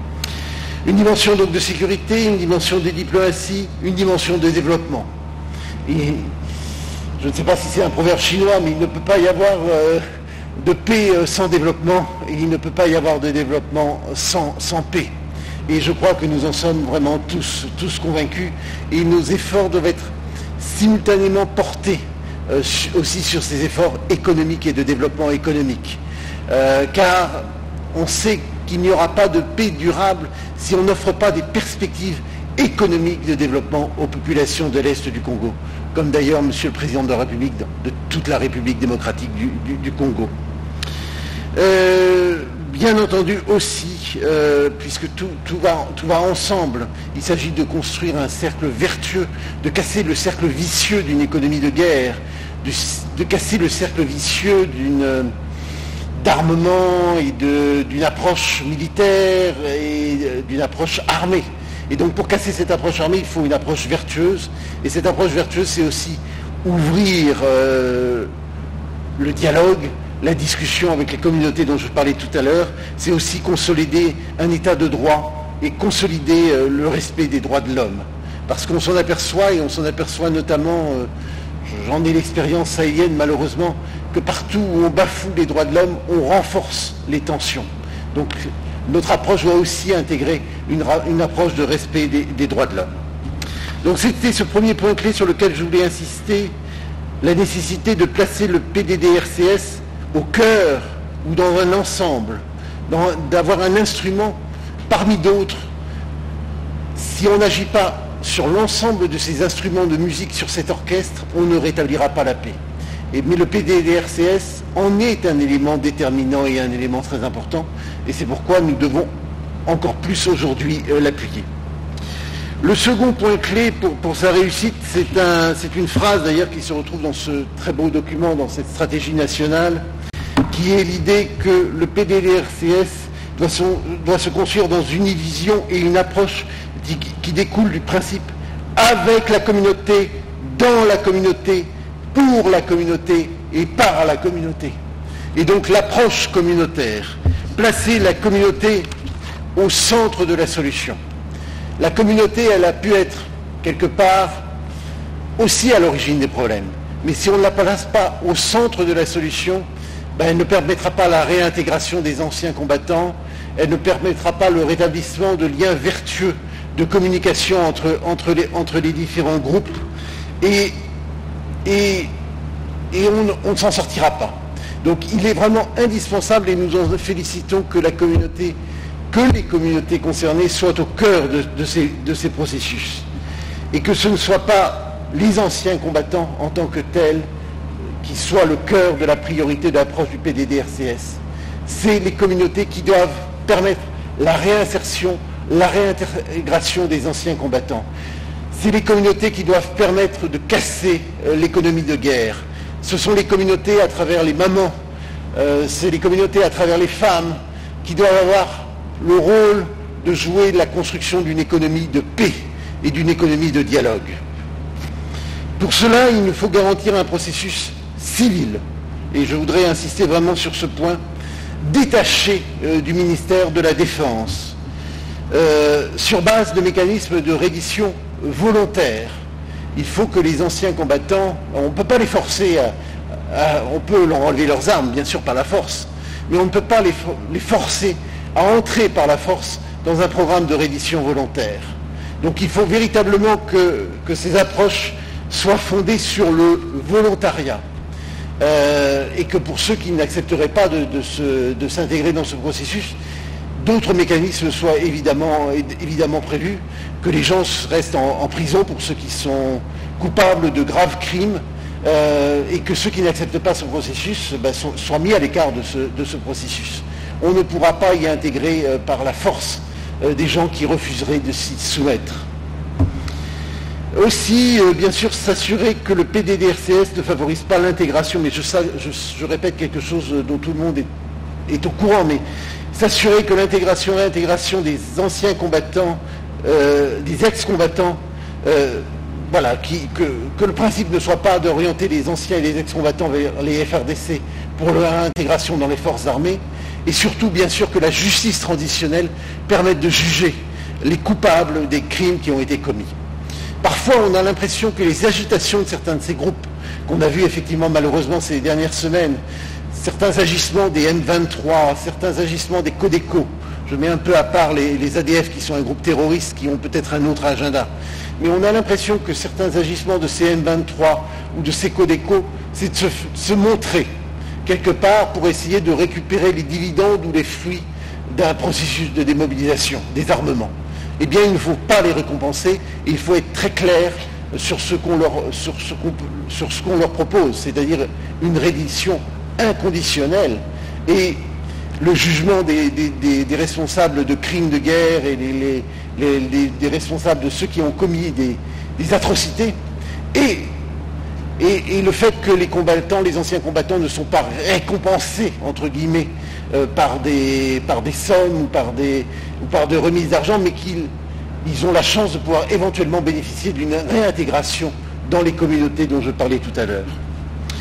Speaker 9: Une dimension donc de sécurité, une dimension de diplomatie, une dimension de développement. Et je ne sais pas si c'est un proverbe chinois, mais il ne peut pas y avoir euh, de paix sans développement, et il ne peut pas y avoir de développement sans, sans paix. Et je crois que nous en sommes vraiment tous, tous convaincus, et nos efforts doivent être simultanément portés euh, aussi sur ces efforts économiques et de développement économique. Euh, car on sait qu'il n'y aura pas de paix durable si on n'offre pas des perspectives économiques de développement aux populations de l'Est du Congo, comme d'ailleurs Monsieur le Président de la République, de toute la République démocratique du, du, du Congo. Euh, bien entendu aussi, euh, puisque tout, tout, va, tout va ensemble, il s'agit de construire un cercle vertueux, de casser le cercle vicieux d'une économie de guerre, de, de casser le cercle vicieux d'une... d'armement et d'une approche militaire et d'une approche armée. Et donc pour casser cette approche armée, il faut une approche vertueuse. Et cette approche vertueuse, c'est aussi ouvrir euh, le dialogue, la discussion avec les communautés dont je parlais tout à l'heure, c'est aussi consolider un état de droit et consolider euh, le respect des droits de l'homme. Parce qu'on s'en aperçoit, et on s'en aperçoit notamment, euh, j'en ai l'expérience sahélienne malheureusement, que partout où on bafoue les droits de l'homme, on renforce les tensions. Donc notre approche doit aussi intégrer une, une approche de respect des, des droits de l'homme. Donc c'était ce premier point clé sur lequel je voulais insister, la nécessité de placer le P D D R C S au cœur ou dans un ensemble, d'avoir un instrument parmi d'autres. Si on n'agit pas sur l'ensemble de ces instruments de musique, sur cet orchestre, on ne rétablira pas la paix. Et, mais le P D D R C S en est un élément déterminant et un élément très important, et c'est pourquoi nous devons encore plus aujourd'hui euh, l'appuyer. Le second point clé pour, pour sa réussite, c'est un, c'est une phrase d'ailleurs qui se retrouve dans ce très beau document, dans cette stratégie nationale, qui est l'idée que le P D D R C S doit, son, doit se construire dans une vision et une approche qui, qui découle du principe avec la communauté, dans la communauté, pour la communauté et par la communauté. Et donc l'approche communautaire, placer la communauté au centre de la solution. La communauté, elle a pu être, quelque part, aussi à l'origine des problèmes. Mais si on ne la place pas au centre de la solution, ben, elle ne permettra pas la réintégration des anciens combattants, elle ne permettra pas le rétablissement de liens vertueux de communication entre, entre, les, entre les différents groupes, et, et, et on, on ne s'en sortira pas. Donc il est vraiment indispensable, et nous en félicitons, que la communauté que les communautés concernées soient au cœur de, de, ces, de ces processus. Et que ce ne soit pas les anciens combattants en tant que tels qui soient le cœur de la priorité de l'approche du P D D R C S. C'est les communautés qui doivent permettre la réinsertion, la réintégration des anciens combattants. C'est les communautés qui doivent permettre de casser euh, l'économie de guerre. Ce sont les communautés à travers les mamans, euh, c'est les communautés à travers les femmes qui doivent avoir le rôle de jouer la construction d'une économie de paix et d'une économie de dialogue. Pour cela, il nous faut garantir un processus civil, et je voudrais insister vraiment sur ce point, détaché euh, du ministère de la Défense, euh, sur base de mécanismes de reddition volontaire. Il faut que les anciens combattants, on ne peut pas les forcer, à, à, on peut leur enlever leurs armes, bien sûr par la force, mais on ne peut pas les, les forcer à entrer par la force dans un programme de reddition volontaire. Donc il faut véritablement que, que ces approches soient fondées sur le volontariat, euh, et que pour ceux qui n'accepteraient pas de, de, se, de s'intégrer dans ce processus, d'autres mécanismes soient évidemment, évidemment prévus, que les gens restent en, en prison pour ceux qui sont coupables de graves crimes, euh, et que ceux qui n'acceptent pas ce processus ben, sont, soient mis à l'écart de ce, de ce processus. On ne pourra pas y intégrer euh, par la force euh, des gens qui refuseraient de s'y soumettre. Aussi, euh, bien sûr, s'assurer que le P D D R C S ne favorise pas l'intégration, mais je, je, je répète quelque chose dont tout le monde est, est au courant, mais s'assurer que l'intégration et l'intégration des anciens combattants, euh, des ex-combattants, euh, voilà, qui, que, que le principe ne soit pas d'orienter les anciens et les ex-combattants vers les F R D C pour leur intégration dans les forces armées, et surtout, bien sûr, que la justice transitionnelle permette de juger les coupables des crimes qui ont été commis. Parfois, on a l'impression que les agitations de certains de ces groupes, qu'on a vu effectivement malheureusement ces dernières semaines, certains agissements des M vingt-trois, certains agissements des Codeco, je mets un peu à part les, les A D F qui sont un groupe terroriste qui ont peut-être un autre agenda, mais on a l'impression que certains agissements de ces M vingt-trois ou de ces Codeco, c'est de se, se montrer quelque part pour essayer de récupérer les dividendes ou les fruits d'un processus de démobilisation, des armements. Eh bien, il ne faut pas les récompenser, et il faut être très clair sur ce qu'on leur, sur ce qu'on, sur ce qu'on leur propose, c'est-à-dire une reddition inconditionnelle et le jugement des, des, des, des responsables de crimes de guerre et les, les, les, les, des responsables de ceux qui ont commis des, des atrocités, et Et, et le fait que les combattants, les anciens combattants ne sont pas récompensés, entre guillemets, euh, par, des, par des sommes ou par des, ou par des remises d'argent, mais qu'ils ils ont la chance de pouvoir éventuellement bénéficier d'une réintégration dans les communautés dont je parlais tout à l'heure.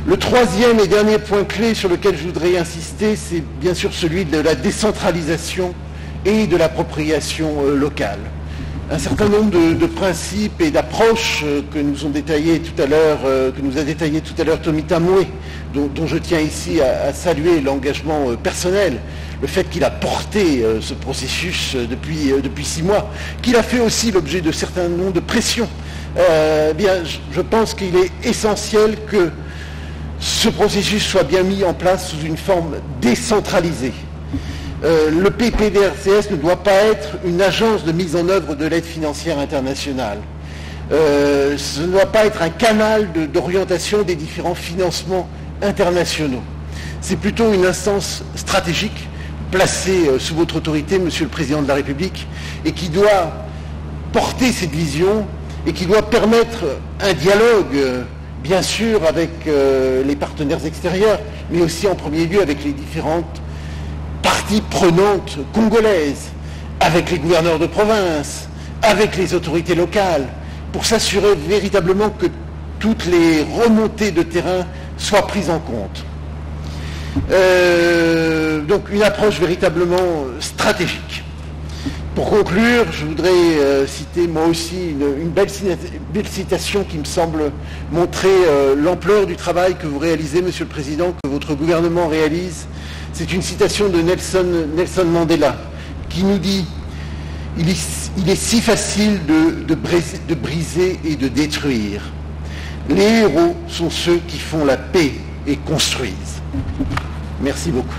Speaker 9: Le troisième et dernier point clé sur lequel je voudrais insister, c'est bien sûr celui de la décentralisation et de l'appropriation euh, locale. Un certain nombre de, de principes et d'approches euh, que nous ont détaillé tout à l'heure, euh, que nous a détaillé tout à l'heure Tomita Moué, dont, dont je tiens ici à, à saluer l'engagement euh, personnel, le fait qu'il a porté euh, ce processus euh, depuis, euh, depuis six mois, qu'il a fait aussi l'objet de certains nombres de pressions. Euh, bien, je, je pense qu'il est essentiel que ce processus soit bien mis en place sous une forme décentralisée. Euh, le P P D R C S ne doit pas être une agence de mise en œuvre de l'aide financière internationale. Euh, ce ne doit pas être un canal de, d'orientation des différents financements internationaux. C'est plutôt une instance stratégique placée euh, sous votre autorité, Monsieur le Président de la République, et qui doit porter cette vision et qui doit permettre un dialogue euh, bien sûr avec euh, les partenaires extérieurs, mais aussi en premier lieu avec les différentes parties prenantes congolaises, avec les gouverneurs de province, avec les autorités locales, pour s'assurer véritablement que toutes les remontées de terrain soient prises en compte. Euh, donc une approche véritablement stratégique. Pour conclure, je voudrais euh, citer moi aussi une, une belle, belle citation qui me semble montrer euh, l'ampleur du travail que vous réalisez, Monsieur le Président, que votre gouvernement réalise. C'est une citation de Nelson, Nelson Mandela qui nous dit « Il est, il est si facile de, de, briser, de briser et de détruire. Les héros sont ceux qui font la paix et construisent. » Merci beaucoup.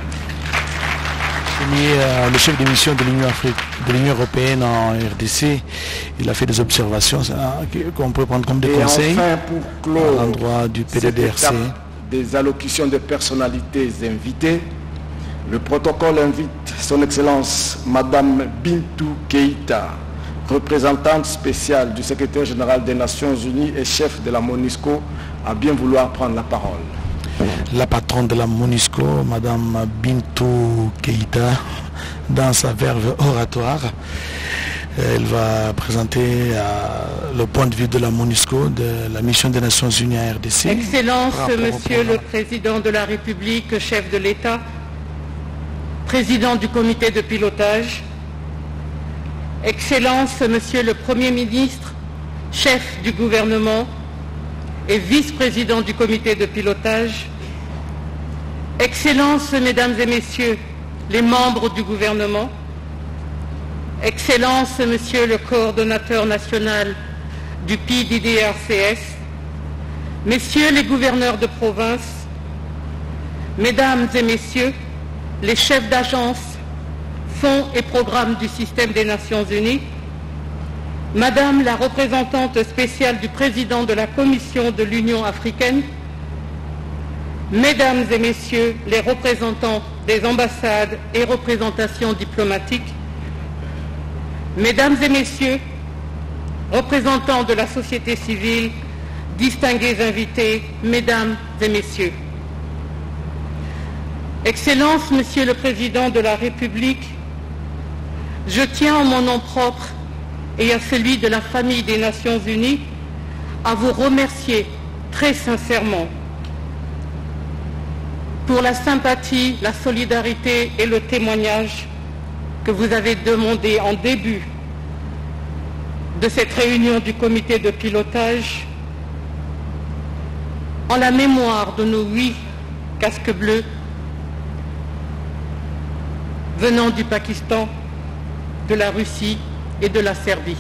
Speaker 2: Euh, le chef de mission de l'Union Afrique, de l'Union européenne en R D C, il a fait des observations qu'on peut prendre comme des
Speaker 3: et
Speaker 2: conseils
Speaker 3: enfin, pour clore
Speaker 2: à l'endroit du P D D R C.
Speaker 3: Des allocutions de personnalités invitées, le protocole invite son Excellence Madame Bintou Keïta, représentante spéciale du secrétaire général des Nations Unies et chef de la MONUSCO, à bien vouloir prendre la parole.
Speaker 2: La patronne de la MONUSCO, Madame Bintou Keïta, dans sa verve oratoire, elle va présenter euh, le point de vue de la MONUSCO, de la mission des Nations Unies à R D C.
Speaker 10: Excellence, Monsieur le Président de la République, chef de l'État, Président du comité de pilotage, Excellence, Monsieur le Premier ministre, chef du gouvernement et vice-président du comité de pilotage, Excellences, Mesdames et Messieurs les membres du gouvernement, Excellences, Monsieur le coordonnateur national du P D D R C S, Messieurs les gouverneurs de province, Mesdames et Messieurs les chefs d'agence, fonds et programmes du système des Nations Unies, Madame la représentante spéciale du président de la Commission de l'Union africaine, Mesdames et Messieurs les représentants des ambassades et représentations diplomatiques, Mesdames et Messieurs, représentants de la société civile, distingués invités, Mesdames et Messieurs. Excellences, Monsieur le Président de la République, je tiens en mon nom propre et à celui de la famille des Nations Unies à vous remercier très sincèrement pour la sympathie, la solidarité et le témoignage que vous avez demandé en début de cette réunion du comité de pilotage en la mémoire de nos huit casques bleus venant du Pakistan, de la Russie et de la Serbie.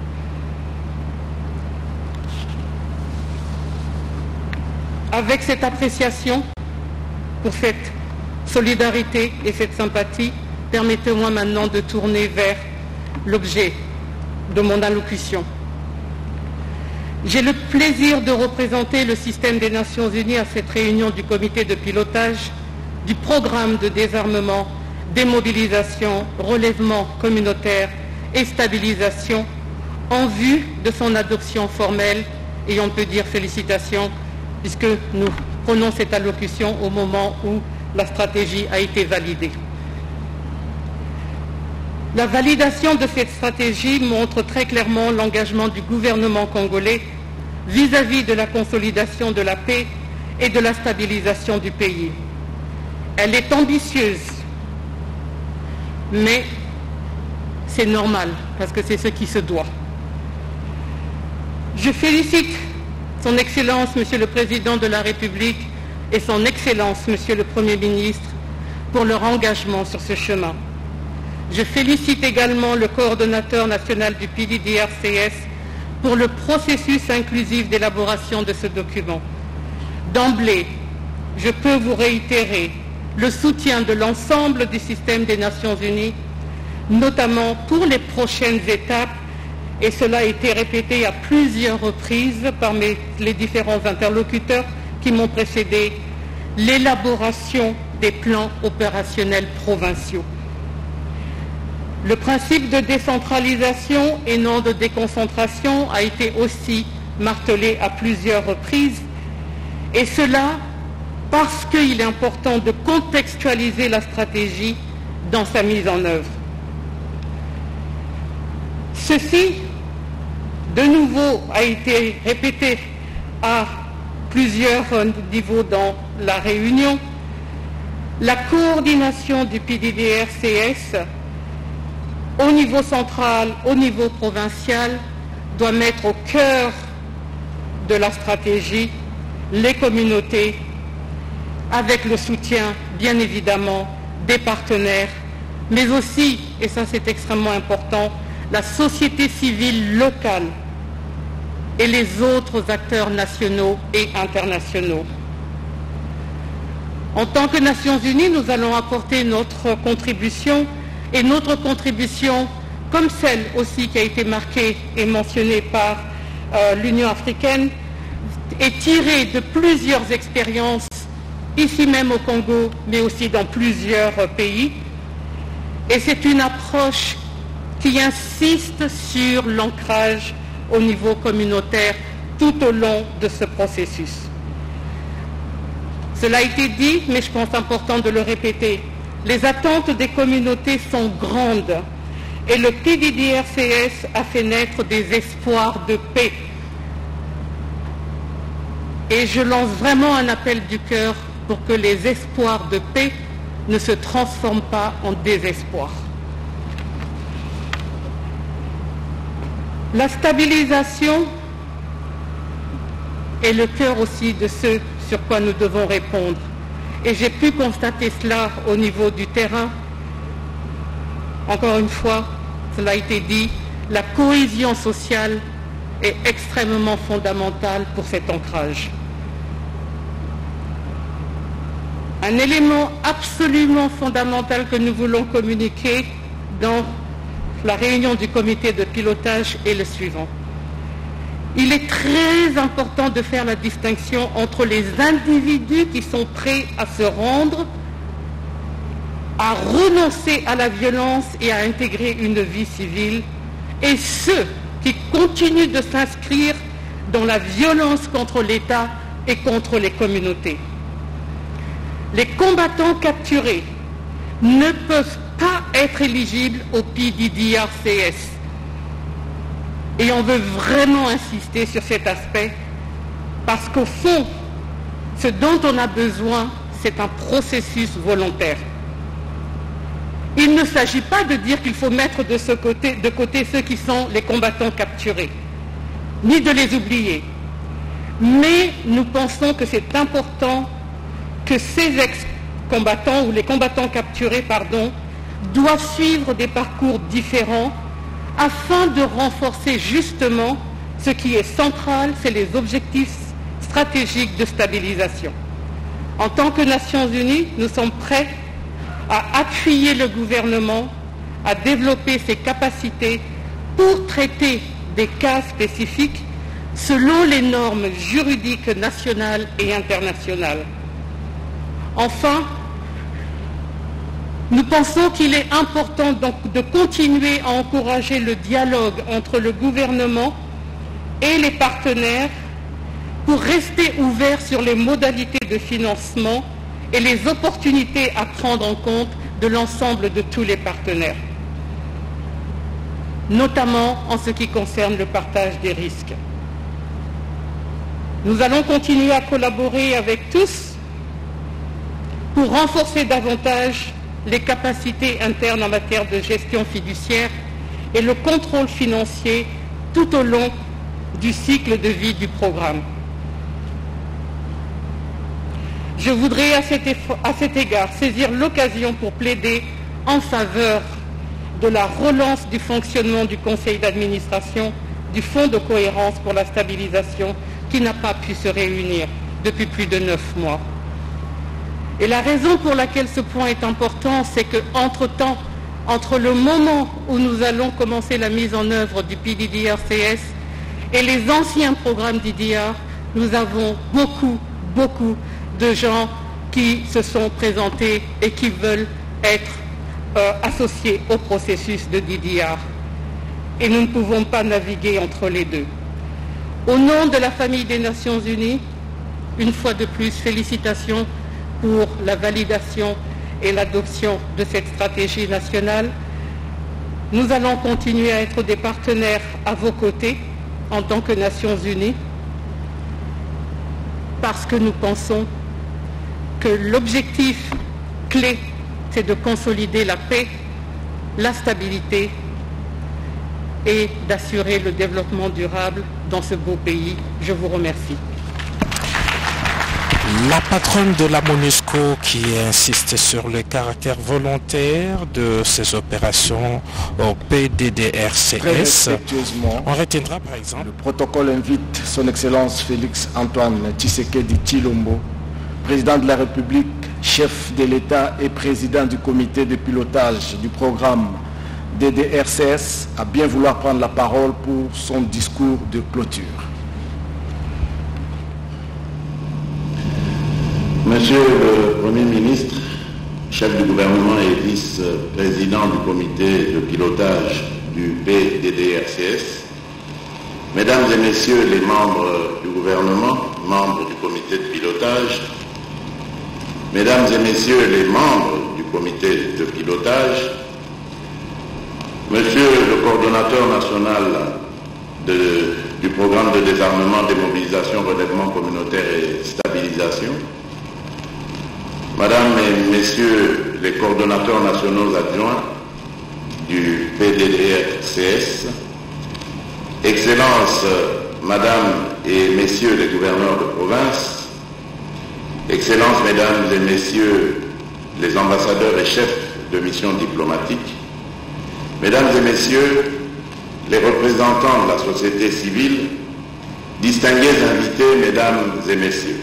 Speaker 10: Avec cette appréciation pour cette solidarité et cette sympathie, permettez-moi maintenant de tourner vers l'objet de mon allocution. J'ai le plaisir de représenter le système des Nations Unies à cette réunion du comité de pilotage du programme de désarmement, démobilisation, relèvement communautaire et stabilisation en vue de son adoption formelle, et on peut dire félicitations puisque nous prenons cette allocution au moment où la stratégie a été validée. La validation de cette stratégie montre très clairement l'engagement du gouvernement congolais vis-à-vis de la consolidation de la paix et de la stabilisation du pays. Elle est ambitieuse, mais c'est normal, parce que c'est ce qui se doit. Je félicite son Excellence, Monsieur le Président de la République, et son Excellence, Monsieur le Premier ministre, pour leur engagement sur ce chemin. Je félicite également le coordonnateur national du P D D R C S pour le processus inclusif d'élaboration de ce document. D'emblée, je peux vous réitérer le soutien de l'ensemble du système des Nations Unies, notamment pour les prochaines étapes, et cela a été répété à plusieurs reprises par mes, les différents interlocuteurs qui m'ont précédé, l'élaboration des plans opérationnels provinciaux. Le principe de décentralisation et non de déconcentration a été aussi martelé à plusieurs reprises, et cela parce qu'il est important de contextualiser la stratégie dans sa mise en œuvre. Ceci, de nouveau, a été répété à plusieurs niveaux dans la réunion. La coordination du P D D R C S au niveau central, au niveau provincial, doit mettre au cœur de la stratégie les communautés, avec le soutien, bien évidemment, des partenaires, mais aussi, et ça c'est extrêmement important, la société civile locale et les autres acteurs nationaux et internationaux. En tant que Nations Unies, nous allons apporter notre contribution, et notre contribution, comme celle aussi qui a été marquée et mentionnée par euh, l'Union africaine, est tirée de plusieurs expériences, ici même au Congo, mais aussi dans plusieurs pays. Et c'est une approche qui insiste sur l'ancrage au niveau communautaire tout au long de ce processus. Cela a été dit, mais je pense important de le répéter. Les attentes des communautés sont grandes et le P D D R C S a fait naître des espoirs de paix. Et je lance vraiment un appel du cœur pour que les espoirs de paix ne se transforment pas en désespoir. La stabilisation est le cœur aussi de ce sur quoi nous devons répondre. Et j'ai pu constater cela au niveau du terrain. Encore une fois, cela a été dit, la cohésion sociale est extrêmement fondamentale pour cet ancrage. Un élément absolument fondamental que nous voulons communiquer dans la réunion du comité de pilotage est le suivant. Il est très important de faire la distinction entre les individus qui sont prêts à se rendre, à renoncer à la violence et à intégrer une vie civile, et ceux qui continuent de s'inscrire dans la violence contre l'État et contre les communautés. Les combattants capturés ne peuvent pas être éligibles au P D D R C S. Et on veut vraiment insister sur cet aspect parce qu'au fond, ce dont on a besoin, c'est un processus volontaire. Il ne s'agit pas de dire qu'il faut mettre de, ce côté, de côté ceux qui sont les combattants capturés, ni de les oublier. Mais nous pensons que c'est important que ces ex-combattants ou les combattants capturés, pardon, doivent suivre des parcours différents afin de renforcer justement ce qui est central, c'est les objectifs stratégiques de stabilisation. En tant que Nations Unies, nous sommes prêts à appuyer le gouvernement à développer ses capacités pour traiter des cas spécifiques selon les normes juridiques nationales et internationales. Enfin, nous pensons qu'il est important donc de continuer à encourager le dialogue entre le gouvernement et les partenaires pour rester ouverts sur les modalités de financement et les opportunités à prendre en compte de l'ensemble de tous les partenaires, notamment en ce qui concerne le partage des risques. Nous allons continuer à collaborer avec tous pour renforcer davantage les capacités internes en matière de gestion fiduciaire et le contrôle financier tout au long du cycle de vie du programme. Je voudrais à cet, effort, à cet égard saisir l'occasion pour plaider en faveur de la relance du fonctionnement du conseil d'administration du Fonds de cohérence pour la stabilisation qui n'a pas pu se réunir depuis plus de neuf mois. Et la raison pour laquelle ce point est important, c'est qu'entre-temps, entre le moment où nous allons commencer la mise en œuvre du P D D R C S et les anciens programmes D D R, nous avons beaucoup, beaucoup de gens qui se sont présentés et qui veulent être euh, associés au processus de D D R. Et nous ne pouvons pas naviguer entre les deux. Au nom de la famille des Nations Unies, une fois de plus, félicitations pour la validation et l'adoption de cette stratégie nationale. Nous allons continuer à être des partenaires à vos côtés en tant que Nations Unies parce que nous pensons que l'objectif clé, c'est de consolider la paix, la stabilité et d'assurer le développement durable dans ce beau pays. Je vous remercie.
Speaker 6: La patronne de la MONUSCO qui insiste sur le caractère volontaire de ces opérations au P D D R C S. On retiendra par exemple.
Speaker 3: Le protocole invite son Excellence Félix Antoine Tshisekedi Tshilombo, président de la République, chef de l'État et président du comité de pilotage du programme D D R C S, à bien vouloir prendre la parole pour son discours de clôture.
Speaker 1: Monsieur le Premier ministre, chef du gouvernement et vice-président du comité de pilotage du P D D R C S, mesdames et messieurs les membres du gouvernement, membres du comité de pilotage, mesdames et messieurs les membres du comité de pilotage, monsieur le coordonnateur national de, du programme de désarmement, démobilisation, relèvement communautaire et stabilisation, Madame et Messieurs les coordonnateurs nationaux adjoints du P D D R C S, Excellences, Madame et Messieurs les gouverneurs de province, Excellences, Mesdames et Messieurs les ambassadeurs et chefs de mission diplomatique, Mesdames et Messieurs les représentants de la société civile, distingués invités, Mesdames et Messieurs.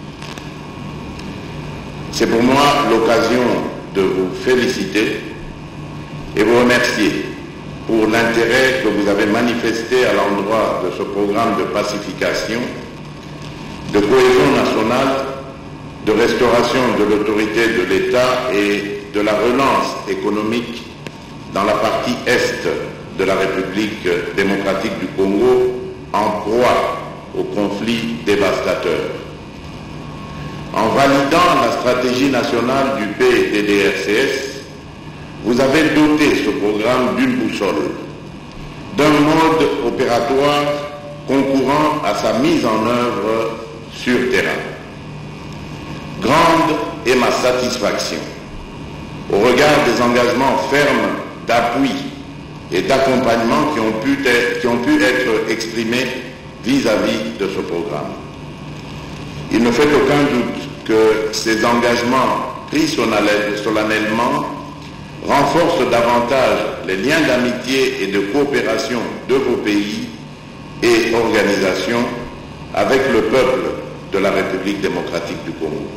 Speaker 1: C'est pour moi l'occasion de vous féliciter et vous remercier pour l'intérêt que vous avez manifesté à l'endroit de ce programme de pacification, de cohésion nationale, de restauration de l'autorité de l'État et de la relance économique dans la partie est de la République démocratique du Congo en proie au conflit dévastateur. En validant la stratégie nationale du P D D R C S, vous avez doté ce programme d'une boussole, d'un mode opératoire concourant à sa mise en œuvre sur terrain. Grande est ma satisfaction au regard des engagements fermes d'appui et d'accompagnement qui ont pu être, qui ont pu être exprimés vis-à-vis de ce programme. Il ne fait aucun doute que ces engagements pris solennellement renforcent davantage les liens d'amitié et de coopération de vos pays et organisations avec le peuple de la République démocratique du Congo.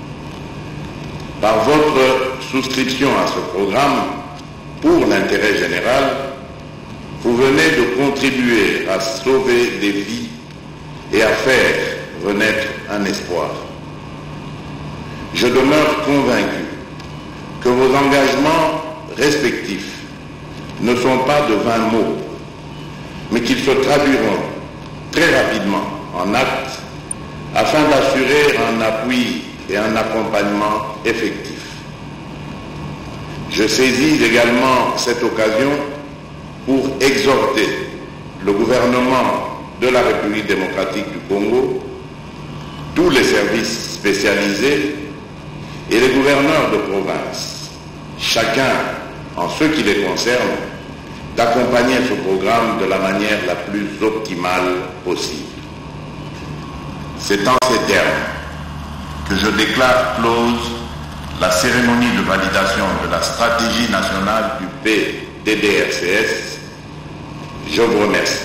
Speaker 1: Par votre souscription à ce programme pour l'intérêt général, vous venez de contribuer à sauver des vies et à faire renaître un espoir. Je demeure convaincu que vos engagements respectifs ne sont pas de vains mots, mais qu'ils se traduiront très rapidement en actes afin d'assurer un appui et un accompagnement effectif. Je saisis également cette occasion pour exhorter le gouvernement de la République démocratique du Congo
Speaker 11: tous les services spécialisés et les gouverneurs de province, chacun en ce qui les concerne, d'accompagner ce programme de la manière la plus optimale possible. C'est en ces termes que je déclare close la cérémonie de validation de la stratégie nationale du P D D R C S. Je vous remercie.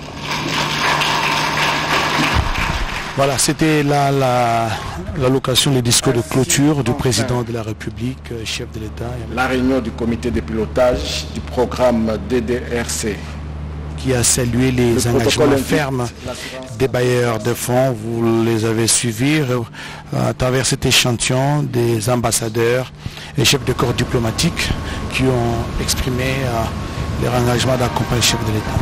Speaker 2: Voilà, c'était la, la, l'allocation, le discours de clôture du président de la République, chef de l'État.
Speaker 3: La réunion du comité de pilotage du programme D D R C.
Speaker 2: Qui a salué les le engagements fermes des bailleurs de fonds. Vous les avez suivis à travers cet échantillon des ambassadeurs et chefs de corps diplomatiques qui ont exprimé leur engagement d'accompagner le chef de l'État.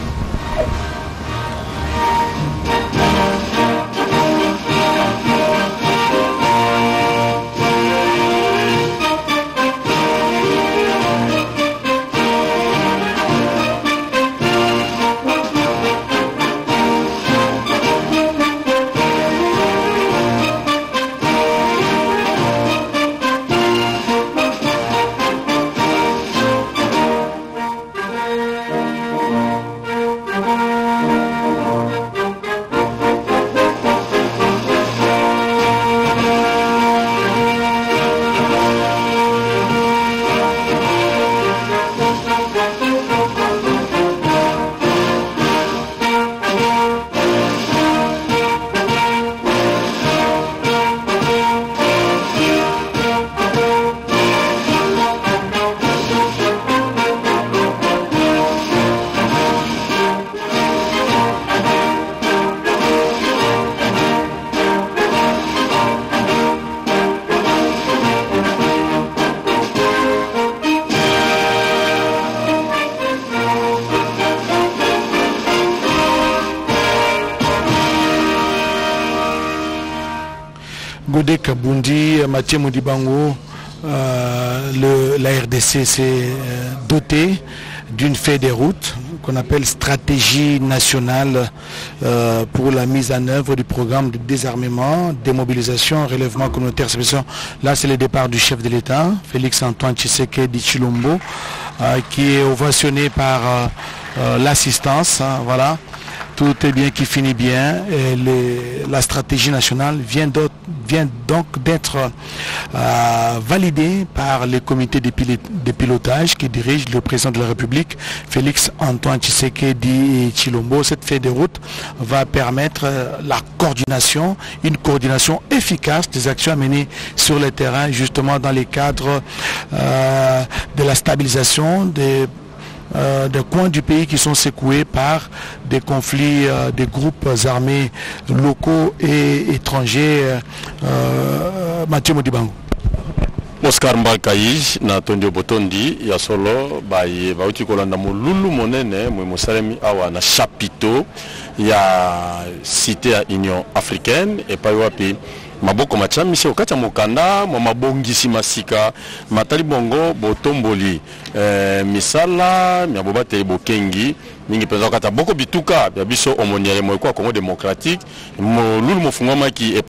Speaker 2: Godé Kabundi, Mathieu Modibango, euh, le, la R D C s'est euh, dotée d'une feuille de route qu'on appelle stratégie nationale euh, pour la mise en œuvre du programme de désarmement, démobilisation, relèvement communautaire. Là, c'est le départ du chef de l'État, Félix Antoine Tshisekedi Tshilombo, euh, qui est ovationné par euh, euh, l'assistance. Hein, voilà. Tout est bien qui finit bien. Et les, la stratégie nationale vient, vient donc d'être euh, validée par le comité de, pil de pilotage qui dirige le président de la République, Félix Antoine Tshisekedi Tshilombo. Cette feuille de route va permettre euh, la coordination, une coordination efficace des actions à mener sur le terrain, justement dans les cadres euh, de la stabilisation des Euh, des coins du pays qui sont secoués par des conflits euh, des groupes armés locaux et étrangers. euh, Mathieu Modibango.
Speaker 12: Oscar Mbakai na Tondio Botondi ya solo baye bauti kolanda mululu monene mwe musalemi awa na chapiteau ya cité ya Union africaine et pa wapi maboko machamisi okata mukanda mwa mabongisi masika matali bongo botomboli eh, misala myaboba te bokengi mingi penza kata boko bituka ya biso omoniale mwe kwa Congo démocratique mululu mofungwa maki